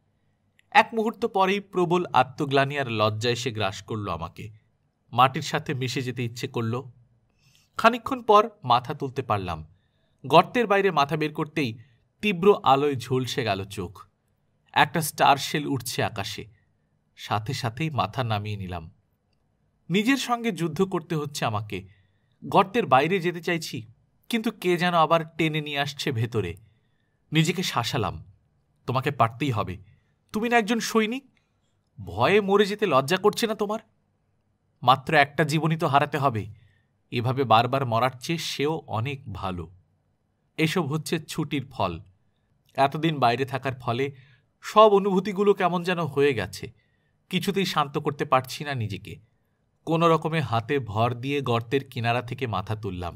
এক মুহূর্ত পরেই প্রবল আত্মগ্লানি আর লজ্জা এসে গ্রাস করল আমাকে। মাটির সাথে মিশে যেতে ইচ্ছে করল। খানিকক্ষণ পর মাথা তুলতে পারলাম। গর্তের বাইরে মাথা বের করতেই তীব্র আলোয় ঝলসে গেল চোখ। একটা স্টার শেল উঠছে আকাশে। সাথে সাথেই মাথা নামিয়ে নিলাম। নিজের সঙ্গে যুদ্ধ করতে হচ্ছে আমাকে। গর্তের বাইরে যেতে চাইছি, কিন্তু কে যেন আবার টেনে নিয়ে আসছে ভেতরে। নিজেকে শাসালাম, তোমাকে পারতেই হবে, তুমি না একজন সৈনিক? ভয়ে মরে যেতে লজ্জা করছে না তোমার? মাত্র একটা জীবনই তো হারাতে হবে, এভাবে বারবার মরার চেয়ে সেও অনেক ভালো। এসব হচ্ছে ছুটির ফল। এতদিন বাইরে থাকার ফলে সব অনুভূতিগুলো কেমন যেন হয়ে গেছে। কিছুতেই শান্ত করতে পারছি না নিজেকে। কোনো রকমে হাতে ভর দিয়ে গর্তের কিনারা থেকে মাথা তুললাম।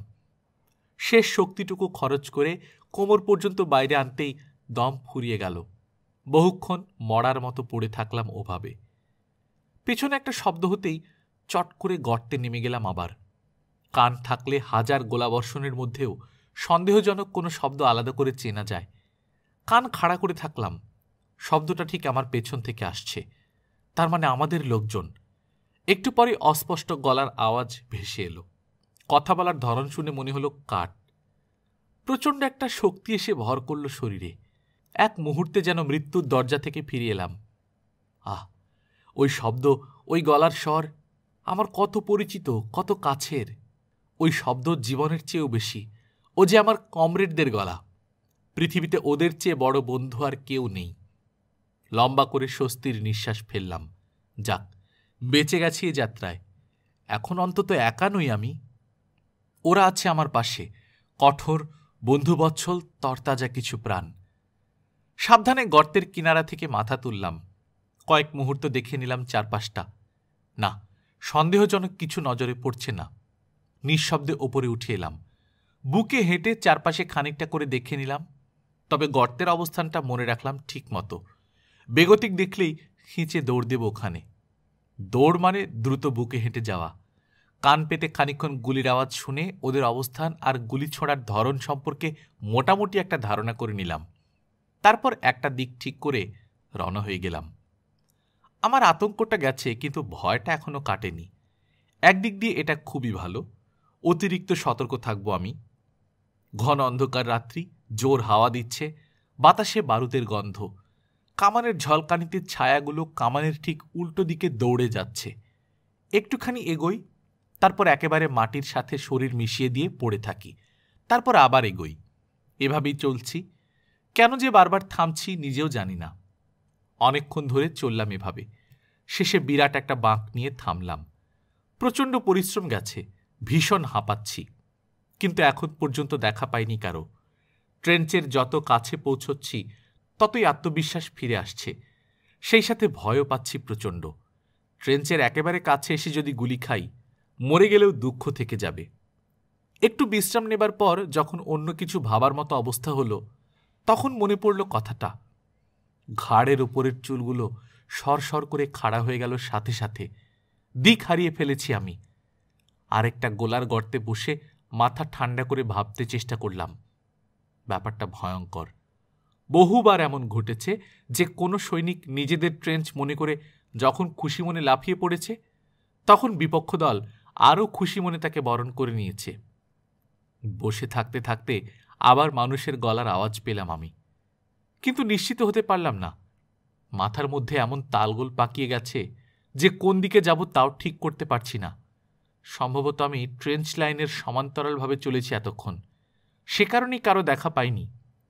শেষ শক্তিটুকু খরচ করে কোমর পর্যন্ত বাইরে আনতেই দম ফুরিয়ে গেল। বহুক্ষণ মরার মতো পড়ে থাকলাম ওভাবে। পেছনে একটা শব্দ হতেই চট করে গর্তে নেমে গেলাম আবার। কান থাকলে হাজার গোলাবর্ষণের মধ্যেও সন্দেহজনক কোনো শব্দ আলাদা করে চেনা যায়। কান খাড়া করে থাকলাম। শব্দটা ঠিক আমার পেছন থেকে আসছে, তার মানে আমাদের লোকজন। একটু পরে অস্পষ্ট গলার আওয়াজ ভেসে এলো। কথা বলার ধরন শুনে মনে হলো কাঠ। প্রচণ্ড একটা শক্তি এসে ভর করল শরীরে। এক মুহূর্তে যেন মৃত্যুর দরজা থেকে ফিরে এলাম। আহ, ওই শব্দ, ওই গলার স্বর আমার কত পরিচিত, কত কাছের। ওই শব্দ জীবনের চেয়েও বেশি। ও যে আমার কমরেডদের গলা। পৃথিবীতে ওদের চেয়ে বড় বন্ধু আর কেউ নেই। লম্বা করে স্বস্তির নিঃশ্বাস ফেললাম। যাক, বেঁচে গেছি এ যাত্রায়। এখন অন্তত একা নই আমি। ওরা আছে আমার পাশে, কঠোর, বন্ধুবৎসল, তরতাজা কিছু প্রাণ। সাবধানে গর্তের কিনারা থেকে মাথা তুললাম। কয়েক মুহূর্ত দেখে নিলাম চারপাশটা। না, সন্দেহজনক কিছু নজরে পড়ছে না। নিঃশব্দে ওপরে উঠে এলাম। বুকে হেঁটে চারপাশে খানিকটা করে দেখে নিলাম। তবে গর্তের অবস্থানটা মনে রাখলাম ঠিক মতো। বেগতিক দেখলেই খিঁচে দৌড় দেব ওখানে। দৌড় মানে দ্রুত বুকে হেঁটে যাওয়া। কান পেতে খানিকক্ষণ গুলির আওয়াজ শুনে ওদের অবস্থান আর গুলি ছোড়ার ধরন সম্পর্কে মোটামুটি একটা ধারণা করে নিলাম। তারপর একটা দিক ঠিক করে রওনা হয়ে গেলাম। আমার আতঙ্কটা গেছে, কিন্তু ভয়টা এখনো কাটেনি। একদিক দিয়ে এটা খুবই ভালো। অতিরিক্ত সতর্ক থাকব আমি। ঘন অন্ধকার রাত্রি, জোর হাওয়া দিচ্ছে, বাতাসে বারুদের গন্ধ। কামানের ঝলকানিতে ছায়াগুলো কামানের ঠিক উল্টো দিকে দৌড়ে যাচ্ছে। একটুখানি এগোই, তারপর একেবারে মাটির সাথে শরীর মিশিয়ে দিয়ে পড়ে থাকি, তারপর আবার এগোই। এভাবেই চলছি। কেন যে বারবার থামছি নিজেও জানি না। অনেকক্ষণ ধরে চললাম এভাবে। শেষে বিরাট একটা বাঁক নিয়ে থামলাম। প্রচণ্ড পরিশ্রম গেছে, ভীষণ হাঁপাচ্ছি, কিন্তু এখন পর্যন্ত দেখা পাইনি কারো। ট্রেঞ্চের যত কাছে পৌঁছচ্ছি ততই আত্মবিশ্বাস ফিরে আসছে। সেই সাথে ভয়ও পাচ্ছি প্রচণ্ড। ট্রেঞ্চের একেবারে কাছে এসে যদি গুলি খাই, মরে গেলেও দুঃখ থেকে যাবে। একটু বিশ্রাম নেবার পর যখন অন্য কিছু ভাবার মতো অবস্থা হলো, তখন মনে পড়ল কথাটা। ঘাড়ের ওপরের চুলগুলো সরসর করে খাড়া হয়ে গেল সাথে সাথে। দিক হারিয়ে ফেলেছি আমি। আরেকটা গোলার গর্তে বসে মাথা ঠান্ডা করে ভাবতে চেষ্টা করলাম। ব্যাপারটা ভয়ঙ্কর। বহুবার এমন ঘটেছে যে কোনো সৈনিক নিজেদের ট্রেঞ্চ মনে করে যখন খুশি মনে লাফিয়ে পড়েছে, তখন বিপক্ষ দল আরও খুশি মনে তাকে বরণ করে নিয়েছে। বসে থাকতে থাকতে আবার মানুষের গলার আওয়াজ পেলাম আমি, কিন্তু নিশ্চিত হতে পারলাম না। মাথার মধ্যে এমন তালগোল পাকিয়ে গেছে যে কোন দিকে যাব তাও ঠিক করতে পারছি না। সম্ভবত আমি ট্রেঞ্চ লাইনের সমান্তরালভাবে চলেছি এতক্ষণ, সে কারণেই কারো দেখা পাইনি।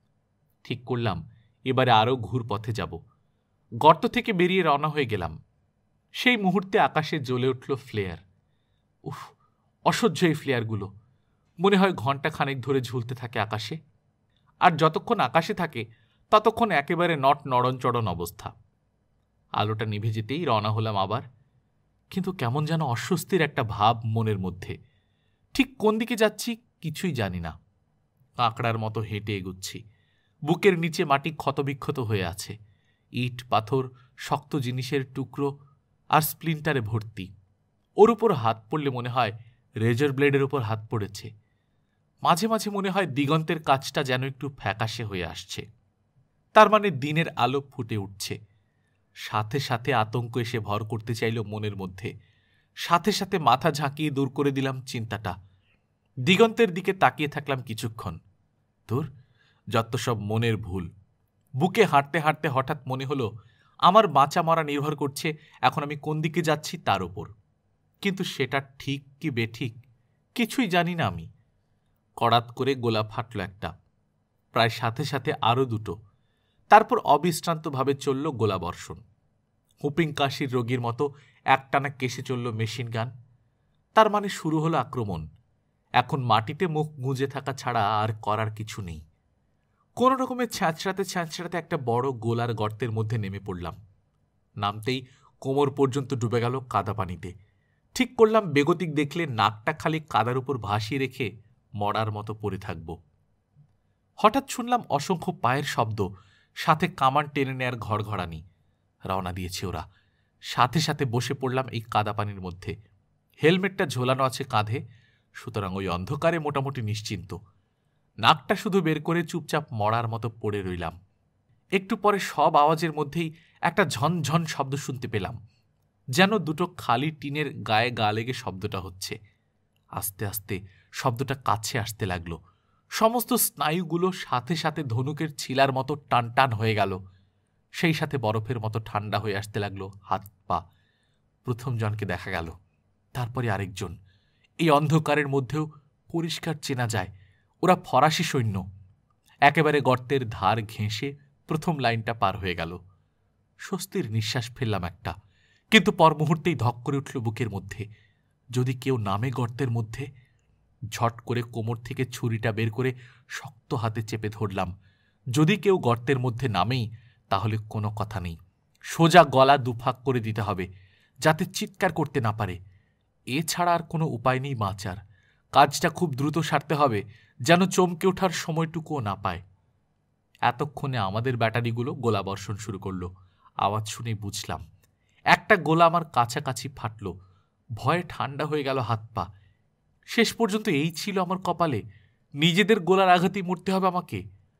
ঠিক করলাম এবারে আরও ঘুর পথে যাব। গর্ত থেকে বেরিয়ে রওনা হয়ে গেলাম। সেই মুহূর্তে আকাশে জ্বলে উঠল ফ্লেয়ার। উফ, অসহ্য এই ফ্লেয়ারগুলো। মনে হয় ঘণ্টা খানেক ধরে ঝুলতে থাকে আকাশে। আর যতক্ষণ আকাশে থাকে ততক্ষণ একেবারে নড়নচড়ন অবস্থা। আলোটা নিভে যেতেই রওনা হলাম আবার, কিন্তু কেমন যেন অস্বস্তির একটা ভাব মনের মধ্যে। ঠিক কোন দিকে যাচ্ছি কিছুই জানি না। কাঁকড়ার মতো হেঁটে এগুচ্ছি। বুকের নিচে মাটি ক্ষতবিক্ষত হয়ে আছে, ইট পাথর শক্ত জিনিসের টুকরো আর স্প্লিন্টারে ভর্তি। ওর উপর হাত পড়লে মনে হয় রেজর ব্লেডের উপর হাত পড়েছে। মাঝে মাঝে মনে হয় দিগন্তের কাজটা যেন একটু ফ্যাকাশে হয়ে আসছে, তার মানে দিনের আলো ফুটে উঠছে। সাথে সাথে আতঙ্ক এসে ভর করতে চাইল মনের মধ্যে। সাথে সাথে মাথা ঝাঁকিয়ে দূর করে দিলাম চিন্তাটা। দিগন্তের দিকে তাকিয়ে থাকলাম কিছুক্ষণ। দূর, যত সব মনের ভুল। বুকে হাঁটতে হাঁটতে হঠাৎ মনে হলো আমার বাঁচা মরা নির্ভর করছে এখন আমি কোন দিকে যাচ্ছি তার ওপর। কিন্তু সেটা ঠিক কি বেঠিক কিছুই জানি না আমি। কড়াত করে গোলা ফাটল একটা, প্রায় সাথে সাথে আরও দুটো। তারপর অবিশ্রান্তভাবে চলল গোলাবর্ষণ। হুপিং কাশির রোগীর মতো একটানা কেসে চলল মেশিন গান। তার মানে শুরু হলো আক্রমণ। এখন মাটিতে মুখ গুঁজে থাকা ছাড়া আর করার কিছু নেই। কোন রকমের ছ্যাঁচড়াতে ছ্যাঁচড়াতে একটা বড় গোলার গর্তের মধ্যে নেমে পড়লাম। নামতেই কোমর পর্যন্ত ডুবে গেল কাদা পানিতে। ঠিক করলাম বেগতিক দেখলে নাকটা খালি কাদার উপর ভাসিয়ে রেখে মরার মতো পড়ে থাকব। হঠাৎ শুনলাম অসংখ্য পায়ের শব্দ, সাথে কামান টেনে নেয়ার ঘড়ঘড়ানি। রওনা দিয়েছে ওরা। সাথে সাথে বসে পড়লাম এই কাদা পানির মধ্যে। হেলমেটটা ঝোলানো আছে কাঁধে, সুতরাং ওই অন্ধকারে মোটামুটি নিশ্চিন্ত। নাকটা শুধু বের করে চুপচাপ মরার মতো পড়ে রইলাম। একটু পরে সব আওয়াজের মধ্যেই একটা ঝনঝন শব্দ শুনতে পেলাম, যেন দুটো খালি টিনের গায়ে গা লেগে শব্দটা হচ্ছে। আস্তে আস্তে শব্দটা কাছে আসতে লাগলো। সমস্ত স্নায়ুগুলো সাথে সাথে ধনুকের ছিলার মতো টান টান হয়ে গেল। সেই সাথে বরফের মতো ঠান্ডা হয়ে আসতে লাগলো হাত পা। প্রথম জনকে দেখা গেল, তারপরে আরেকজন। এই অন্ধকারের মধ্যেও পরিষ্কার চেনা যায় ওরা ফরাসি সৈন্য। একেবারে গর্তের ধার ঘেঁষে প্রথম লাইনটা পার হয়ে গেল। স্বস্তির নিঃশ্বাস ফেললাম একটা, কিন্তু পর মুহূর্তেই ধক করে উঠল বুকের মধ্যে। যদি কেউ নামে গর্তের মধ্যে! ঝট করে কোমর থেকে ছুরিটা বের করে শক্ত হাতে চেপে ধরলাম। যদি কেউ গর্তের মধ্যে নামেই, তাহলে কোনো কথা নেই, সোজা গলা দুফাক করে দিতে হবে, যাতে চিৎকার করতে না পারে। এছাড়া আর কোনো উপায় নেই বাঁচার। কাজটা খুব দ্রুত সারতে হবে, যেন চমকে ওঠার সময়টুকুও না পায়। এতক্ষণে আমাদের ব্যাটারিগুলো গোলাবর্ষণ শুরু করল। আওয়াজ শুনে বুঝলাম একটা গোলা আমার কাছাকাছি ফাটল। ভয়ে ঠান্ডা হয়ে গেল হাত পা। শেষ পর্যন্ত এই ছিল আমার কপালে, নিজেদের গোলার আঘাতেই মরতে হবে আমাকে।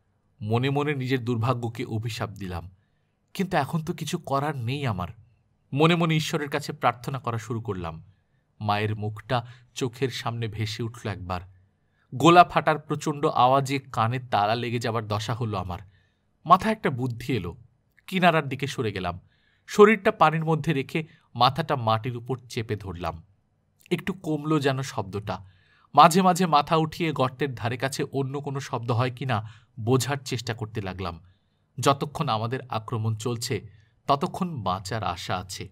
মনে মনে নিজের দুর্ভাগ্যকে অভিশাপ দিলাম, কিন্তু এখন তো কিছু করার নেই আমার। মনে মনে ঈশ্বরের কাছে প্রার্থনা করা শুরু করলাম। মায়ের মুখটা চোখের সামনে ভেসে উঠল একবার। গোলা ফাটার প্রচণ্ড আওয়াজে কানে তালা লেগে যাবার দশা হলো আমার। মাথায় একটা বুদ্ধি এলো। কিনারার দিকে সরে গেলাম। শরীরটা পানির মধ্যে রেখে মাথাটা মাটির উপর চেপে ধরলাম। একটু কমলো যেন শব্দটা। মাঝে মাঝে মাথা উঠিয়ে গর্তের ধারে কাছে অন্য কোনো শব্দ হয় কিনা বোঝার চেষ্টা করতে লাগলাম। যতক্ষণ আমাদের আক্রমণ চলছে ততক্ষণ বাঁচার আশা আছে।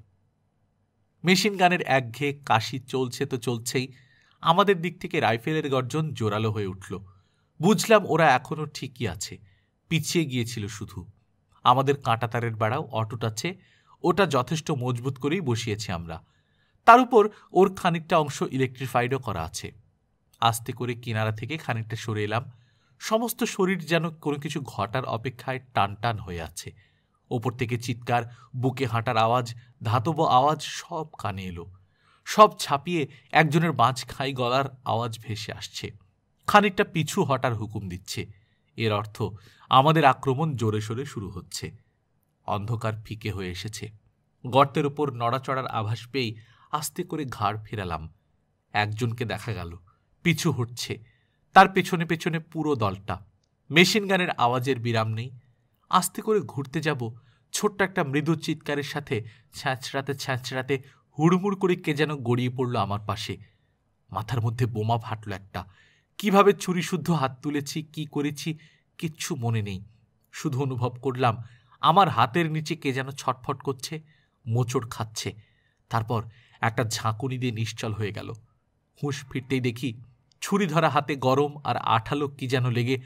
মেশিন গানের একঘেয়ে কাশি চলছে তো চলছেই। আমাদের দিক থেকে রাইফেলের গর্জন জোরালো হয়ে উঠল। বুঝলাম ওরা এখনও ঠিকই আছে, পিছিয়ে গিয়েছিল শুধু। আমাদের কাঁটাতারের বেড়াও অটুট আছে, ওটা যথেষ্ট মজবুত করেই বসিয়েছি আমরা। তার উপর ওর খানিকটা অংশ ইলেকট্রিফাইডও করা আছে। আস্তে করে কিনারা থেকে খানিকটা সরে এলাম। সমস্ত শরীর যেন কোনো কিছু ঘটার অপেক্ষায় টান টান হয়ে আছে। ওপর থেকে চিৎকার, বুকে হাঁটার আওয়াজ, ধাতব আওয়াজ সব কানে এলো। সব ছাপিয়ে একজনের বাঁচখাই গলার আওয়াজ ভেসে আসছে। খানিকটা পিছু হটার হুকুম দিচ্ছে। এর অর্থ আমাদের আক্রমণ জোরে সোরে শুরু হচ্ছে। অন্ধকার ফিকে হয়ে এসেছে। গর্তের ওপর নড়াচড়ার আভাস পেয়েই আস্তে করে ঘাড় ফেরালাম। একজনকে দেখা গেল, পিছু হটছে। তার পেছনে পেছনে পুরো দলটা। মেশিন গানের আওয়াজের বিরাম নেই। আস্তে করে ঘুরতে যাব, ছোট্ট একটা মৃদু চিৎকারের সাথে ছ্যাঁচড়াতে ছ্যাঁচড়াতে হুড়মুড় করে কে যেন গড়িয়ে পড়ল আমার পাশে। মাথার মধ্যে বোমা ফাটল একটা। কিভাবে ছুরিশুদ্ধ হাত তুলেছি, কি করেছি কিচ্ছু মনে নেই। শুধু অনুভব করলাম আমার হাতের নিচে কে যেন ছটফট করছে, মোচড় খাচ্ছে। তারপর একটা ঝাঁকুনি দিয়ে নিশ্চল হয়ে গেল। হুঁশ ফিরতেই দেখি ছুরি ধরা হাতে গরম আর আঠালো কি যেন লেগে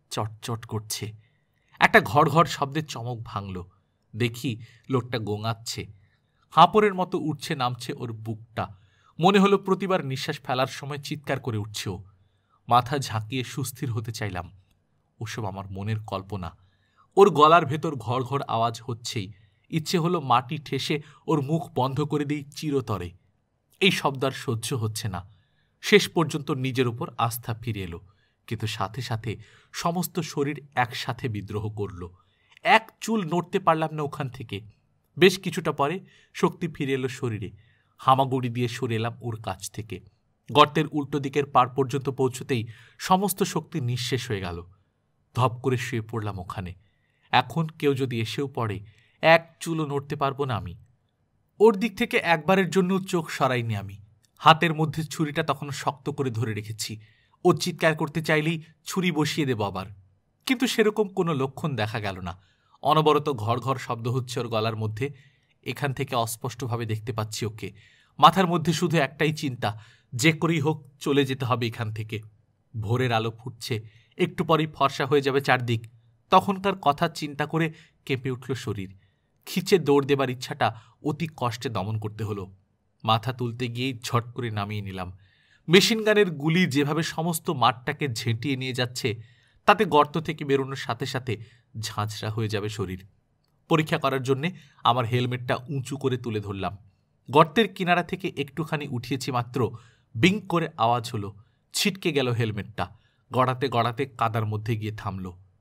চটচট করছে। একটা ঘড় ঘড় শব্দের চমক ভাঙল। দেখি লোকটা গোঙাচ্ছে। হাঁপড়ের মতো উঠছে নামছে ওর বুকটা। মনে হলো প্রতিবার নিঃশ্বাস ফেলার সময় চিৎকার করে উঠছে ও। মাথা ঝাঁকিয়ে সুস্থির হতে চাইলাম। ওসব আমার মনের কল্পনা। ওর গলার ভেতর ঘড় ঘড় আওয়াজ হচ্ছেই। ইচ্ছে হলো মাটি ঠেসে ওর মুখ বন্ধ করে দিই চিরতরে। এই শব্দ আর সহ্য হচ্ছে না। শেষ পর্যন্ত নিজের উপর আস্থা ফিরে এলো, কিন্তু সাথে সাথে সমস্ত শরীর একসাথে বিদ্রোহ করল। এক চুল নড়তে পারলাম না ওখান থেকে। বেশ কিছুটা পরে শক্তি ফিরে এলো শরীরে। হামাগুড়ি দিয়ে সরে এলাম ওর কাছ থেকে। গর্তের উল্টো দিকের পার পর্যন্ত পৌঁছতেই সমস্ত শক্তি নিঃশেষ হয়ে গেল। ধপ করে শুয়ে পড়লাম ওখানে। এখন কেউ যদি এসেও পড়ে, এক চুলও নড়তে পারবো না আমি। ওর দিক থেকে একবারের জন্য চোখ সরাইনি আমি। হাতের মধ্যে ছুরিটা তখন শক্ত করে ধরে রেখেছি। ও চিৎকার করতে চাইলেই ছুরি বসিয়ে দেব আবার, কিন্তু সেরকম কোনো লক্ষণ দেখা গেল না। অনবরত ঘর ঘর শব্দ হচ্ছে ওর গলার মধ্যে। এখান থেকে অস্পষ্টভাবে দেখতে পাচ্ছি ওকে। মাথার মধ্যে শুধু একটাই চিন্তা, যে করেই হোক চলে যেতে হবে এখান থেকে। ভোরের আলো ফুটছে, একটু পরেই ফর্সা হয়ে যাবে চারদিক। তখনকার কথা চিন্তা করে কেঁপে উঠল শরীর। খিচে দৌড় দেবার ইচ্ছাটা অতি কষ্টে দমন করতে হলো। মাথা তুলতে গিয়েই ঝট করে নামিয়ে নিলাম। মেশিন গানের গুলি যেভাবে সমস্ত মাঠটাকে ঝেঁটিয়ে নিয়ে যাচ্ছে, তাতে গর্ত থেকে বেরোনোর সাথে সাথে ঝাঁঝরা হয়ে যাবে শরীর। পরীক্ষা করার জন্যে আমার হেলমেটটা উঁচু করে তুলে ধরলাম। গর্তের কিনারা থেকে একটুখানি উঠিয়েছি মাত্র, বিং করে আওয়াজ হলো। ছিটকে গেল হেলমেটটা। গড়াতে গড়াতে কাদার মধ্যে গিয়ে থামল।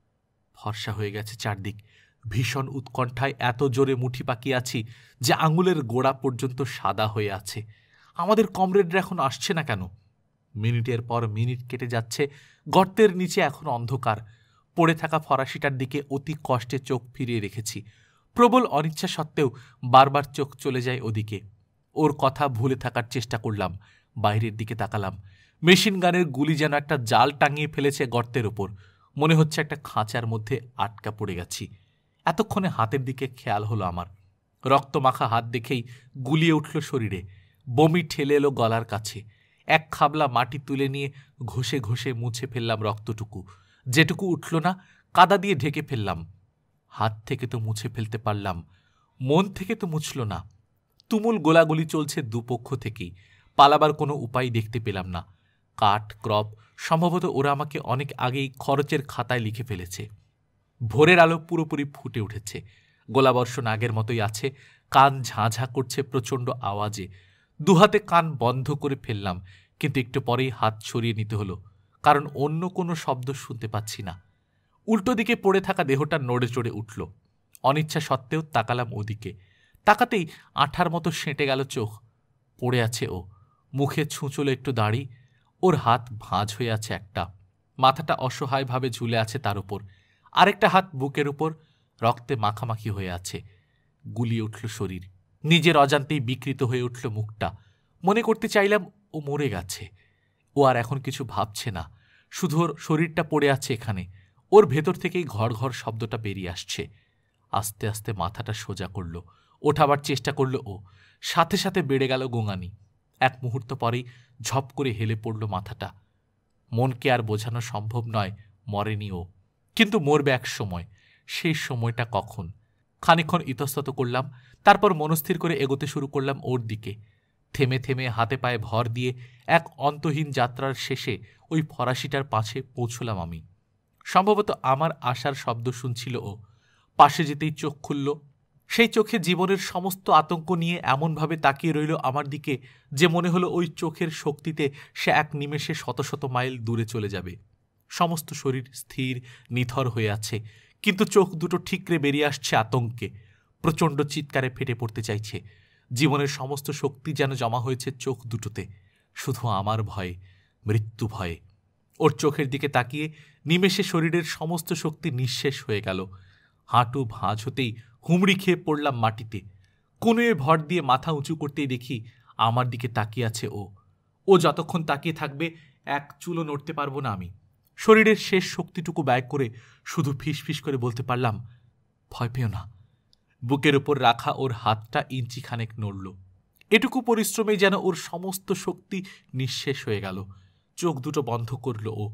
ফর্সা হয়ে গেছে চারদিক। ভীষণ উৎকণ্ঠায় এত জোরে মুঠি পাকিয়ে আছি যে আঙুলের গোড়া পর্যন্ত সাদা হয়ে আছে। আমাদের কমরেডরা এখন আসছে না কেন? মিনিটের পর মিনিট কেটে যাচ্ছে। গর্তের নিচে এখন অন্ধকার। পড়ে থাকা ফরাসিটার দিকে অতি কষ্টে চোখ ফিরিয়ে রেখেছি। প্রবল অনিচ্ছা সত্ত্বেও বারবার চোখ চলে যায় ওদিকে। ওর কথা ভুলে থাকার চেষ্টা করলাম। বাইরের দিকে তাকালাম। মেশিন গানের গুলি যেন একটা জাল টাঙিয়ে ফেলেছে গর্তের ওপর। মনে হচ্ছে একটা খাঁচার মধ্যে আটকা পড়ে গেছি। এতক্ষণে হাতের দিকে খেয়াল হলো আমার। রক্তমাখা হাত দেখেই গুলিয়ে উঠল শরীরে। বমি ঠেলে এলো গলার কাছে। এক খাবলা মাটি তুলে নিয়ে ঘষে ঘষে মুছে ফেললাম রক্তটুকু। যেটুকু উঠল না কাদা দিয়ে ঢেকে ফেললাম। হাত থেকে তো মুছে ফেলতে পারলাম, মন থেকে তো মুছল না। তুমুল গোলাগুলি চলছে দুপক্ষ থেকেই। পালাবার কোনো উপায় দেখতে পেলাম না। কাঠ ক্রপ সম্ভবত ওরা আমাকে অনেক আগেই খরচের খাতায় লিখে ফেলেছে। ভোরের আলো পুরোপুরি ফুটে উঠেছে। গোলাবর্ষণ আগের মতোই আছে। কান ঝাঁঝা করছে প্রচণ্ড আওয়াজে। দুহাতে কান বন্ধ করে ফেললাম, কিন্তু একটু পরেই হাত সরিয়ে নিতে হলো, কারণ অন্য কোনো শব্দ শুনতে পাচ্ছি না। উল্টো দিকে পড়ে থাকা দেহটা নড়ে চড়ে উঠল। অনিচ্ছা সত্ত্বেও তাকালাম ওদিকে। তাকাতেই আঠার মতো সেঁটে গেল চোখ। পড়ে আছে ও। মুখে ছুঁচলো একটু দাড়ি। ওর হাত ভাঁজ হয়ে আছে একটা। মাথাটা অসহায়ভাবে ঝুলে আছে তার উপর। আরেকটা হাত বুকের উপর, রক্তে মাখামাখি হয়ে আছে। গুলিয়ে উঠল শরীর। নিজের অজান্তেই বিকৃত হয়ে উঠল মুখটা। মনে করতে চাইলাম ও মরে গেছে। ও আর এখন কিছু ভাবছে না, শুধু ওর শরীরটা পড়ে আছে এখানে। ওর ভেতর থেকেই ঘর ঘর শব্দটা বেরিয়ে আসছে। আস্তে আস্তে মাথাটা সোজা করল, ওঠাবার চেষ্টা করল ও। সাথে সাথে বেড়ে গেল গোঙানি। এক মুহূর্ত পরেই ঝপ করে হেলে পড়ল মাথাটা। মনকে আর বোঝানো সম্ভব নয় মরেনি ও, কিন্তু মরবে এক সময়। সেই সময়টা কখন? খানিকক্ষণ ইতস্তত করলাম, তারপর মনস্থির করে এগোতে শুরু করলাম ওর দিকে। থেমে থেমে হাতে পায়ে ভর দিয়ে এক অন্তহীন যাত্রার শেষে ওই ফরাসিটার পাশে পৌঁছলাম আমি। সম্ভবত আমার আসার শব্দ শুনছিল ও। পাশে যেতেই চোখ খুলল। সেই চোখে জীবনের সমস্ত আতঙ্ক নিয়ে এমনভাবে তাকিয়ে রইল আমার দিকে যে মনে হলো ওই চোখের শক্তিতে সে এক নিমেষে শত শত মাইল দূরে চলে যাবে। সমস্ত শরীর স্থির নিথর হয়ে আছে, কিন্তু চোখ দুটো ঠিকরে বেরিয়ে আসছে আতঙ্কে। প্রচণ্ড চিৎকারে ফেটে পড়তে চাইছে। জীবনের সমস্ত শক্তি যেন জমা হয়েছে চোখ দুটোতে, শুধু আমার ভয়ে, মৃত্যু ভয়ে। ওর চোখের দিকে তাকিয়ে নিমেষে শরীরের সমস্ত শক্তি নিঃশেষ হয়ে গেল। হাঁটু ভাঁজ হতেই হুমড়ি খেয়ে পড়লাম মাটিতে। কোনোয়ে ভর দিয়ে মাথা উঁচু করতেই দেখি আমার দিকে তাকিয়ে আছে ও। ও যতক্ষণ তাকিয়ে থাকবে এক চুলও নড়তে পারবো না আমি। শরীরের শেষ শক্তিটুকু ব্যয় করে শুধু ফিসফিস করে বলতে পারলাম, ভয় পেও না। বুকের উপর রাখা ওর হাতটা ইঞ্চিখানেক নড়ল। এটুকু পরিশ্রমে যেন ওর সমস্ত শক্তি নিঃশেষ হয়ে গেল। চোখ দুটো বন্ধ করল ও।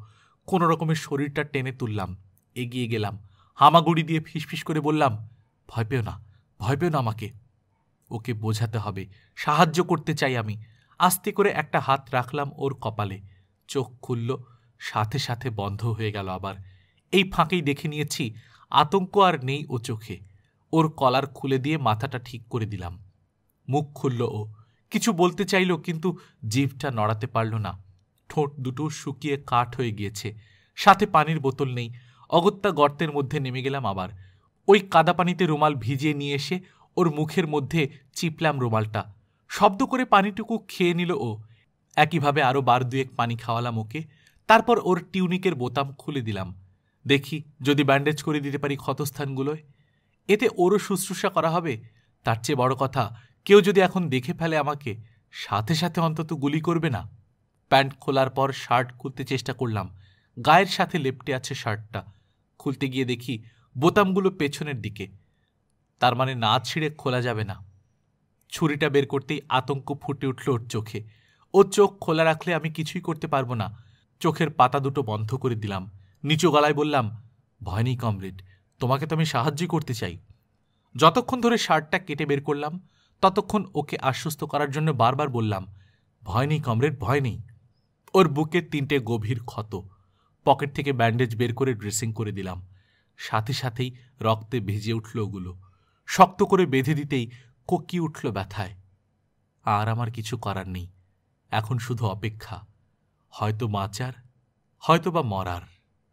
কোনো রকমের শরীরটা টেনে তুললাম, এগিয়ে গেলাম, হামাগুড়ি দিয়ে ফিসফিস করে বললাম, ভয় পেও না, ভয় পেও না আমাকে। ওকে বোঝাতে হবে, সাহায্য করতে চাই আমি। আস্তে করে একটা হাত রাখলাম ওর কপালে। চোখ খুলল, সাথে সাথে বন্ধ হয়ে গেল আবার। এই ফাঁকেই দেখে নিয়েছি আতঙ্ক আর নেই ও চোখে। ওর কলার খুলে দিয়ে মাথাটা ঠিক করে দিলাম। মুখ খুলল ও, কিছু বলতে চাইল, কিন্তু জিভটা নড়াতে পারল না। ঠোঁট দুটো শুকিয়ে কাঠ হয়ে গিয়েছে, সাথে পানির বোতল নেই। অগত্যা গর্তের মধ্যে নেমে গেলাম আবার। ওই কাদা পানিতে রুমাল ভিজিয়ে নিয়ে এসে ওর মুখের মধ্যে চিপলাম রুমালটা। শব্দ করে পানিটুকু খেয়ে নিল ও। একইভাবে আরও বার দুয়েক পানি খাওয়ালাম ওকে। তারপর ওর টিউনিকের বোতাম খুলে দিলাম। দেখি যদি ব্যান্ডেজ করে দিতে পারি ক্ষতস্থানগুলোয়। এতে ওরও শুশ্রূষা করা হবে। তার চেয়ে বড় কথা, কেউ যদি এখন দেখে ফেলে আমাকে, সাথে সাথে অন্তত গুলি করবে না। প্যান্ট খোলার পর শার্ট খুলতে চেষ্টা করলাম। গায়ের সাথে লেপ্টে আছে শার্টটা। খুলতে গিয়ে দেখি বোতামগুলো পেছনের দিকে। তার মানে না ছিঁড়ে খোলা যাবে না। ছুরিটা বের করতেই আতঙ্ক ফুটে উঠল ওর চোখে। ও চোখ খোলা রাখলে আমি কিছুই করতে পারবো না। চোখের পাতা দুটো বন্ধ করে দিলাম। নিচু গলায় বললাম, ভয় নেই কমরেড, তোমাকে তো আমি সাহায্য করতে চাই। যতক্ষণ ধরে শার্টটা কেটে বের করলাম, ততক্ষণ ওকে আশ্বস্ত করার জন্য বারবার বললাম, ভয় নেই কমরেড, ভয় নেই। ওর বুকে 3টে গভীর ক্ষত। পকেট থেকে ব্যান্ডেজ বের করে ড্রেসিং করে দিলাম। সাথে সাথেই রক্তে ভিজে উঠল ওগুলো। শক্ত করে বেঁধে দিতেই কোকিয়ে উঠল ব্যথায়। আর আমার কিছু করার নেই, এখন শুধু অপেক্ষা, হয়তো বাঁচার, হয়তো বা মরার।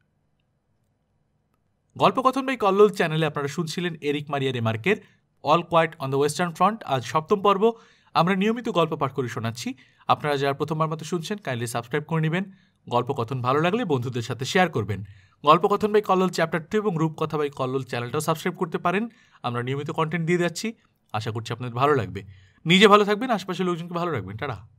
গল্পকথন বাই কল্লোল চ্যানেলে আপনারা শুনছিলেন এরিক মারিয়া রেমার্কের All Quiet on the Western Front. আজ 7ম পর্ব। আমরা নিয়মিত গল্প পাঠ করে শোনাচ্ছি। আপনারা যারা প্রথমবার মতো শুনছেন, কাইন্ডলি সাবস্ক্রাইব করে নেবেন। গল্পকথন ভালো লাগলে বন্ধুদের সাথে শেয়ার করবেন। গল্পকথন বাই কল্লোল চ্যাপ্টার 2 এবং রূপকথা বাই কল্লোল চ্যানেলটাও সাবস্ক্রাইব করতে পারেন। আমরা নিয়মিত কন্টেন্ট দিয়ে যাচ্ছি, আশা করছি আপনাদের ভালো লাগবে। নিজে ভালো থাকবেন, আশপাশের লোকজনকে ভালো রাখবেন। টাটা।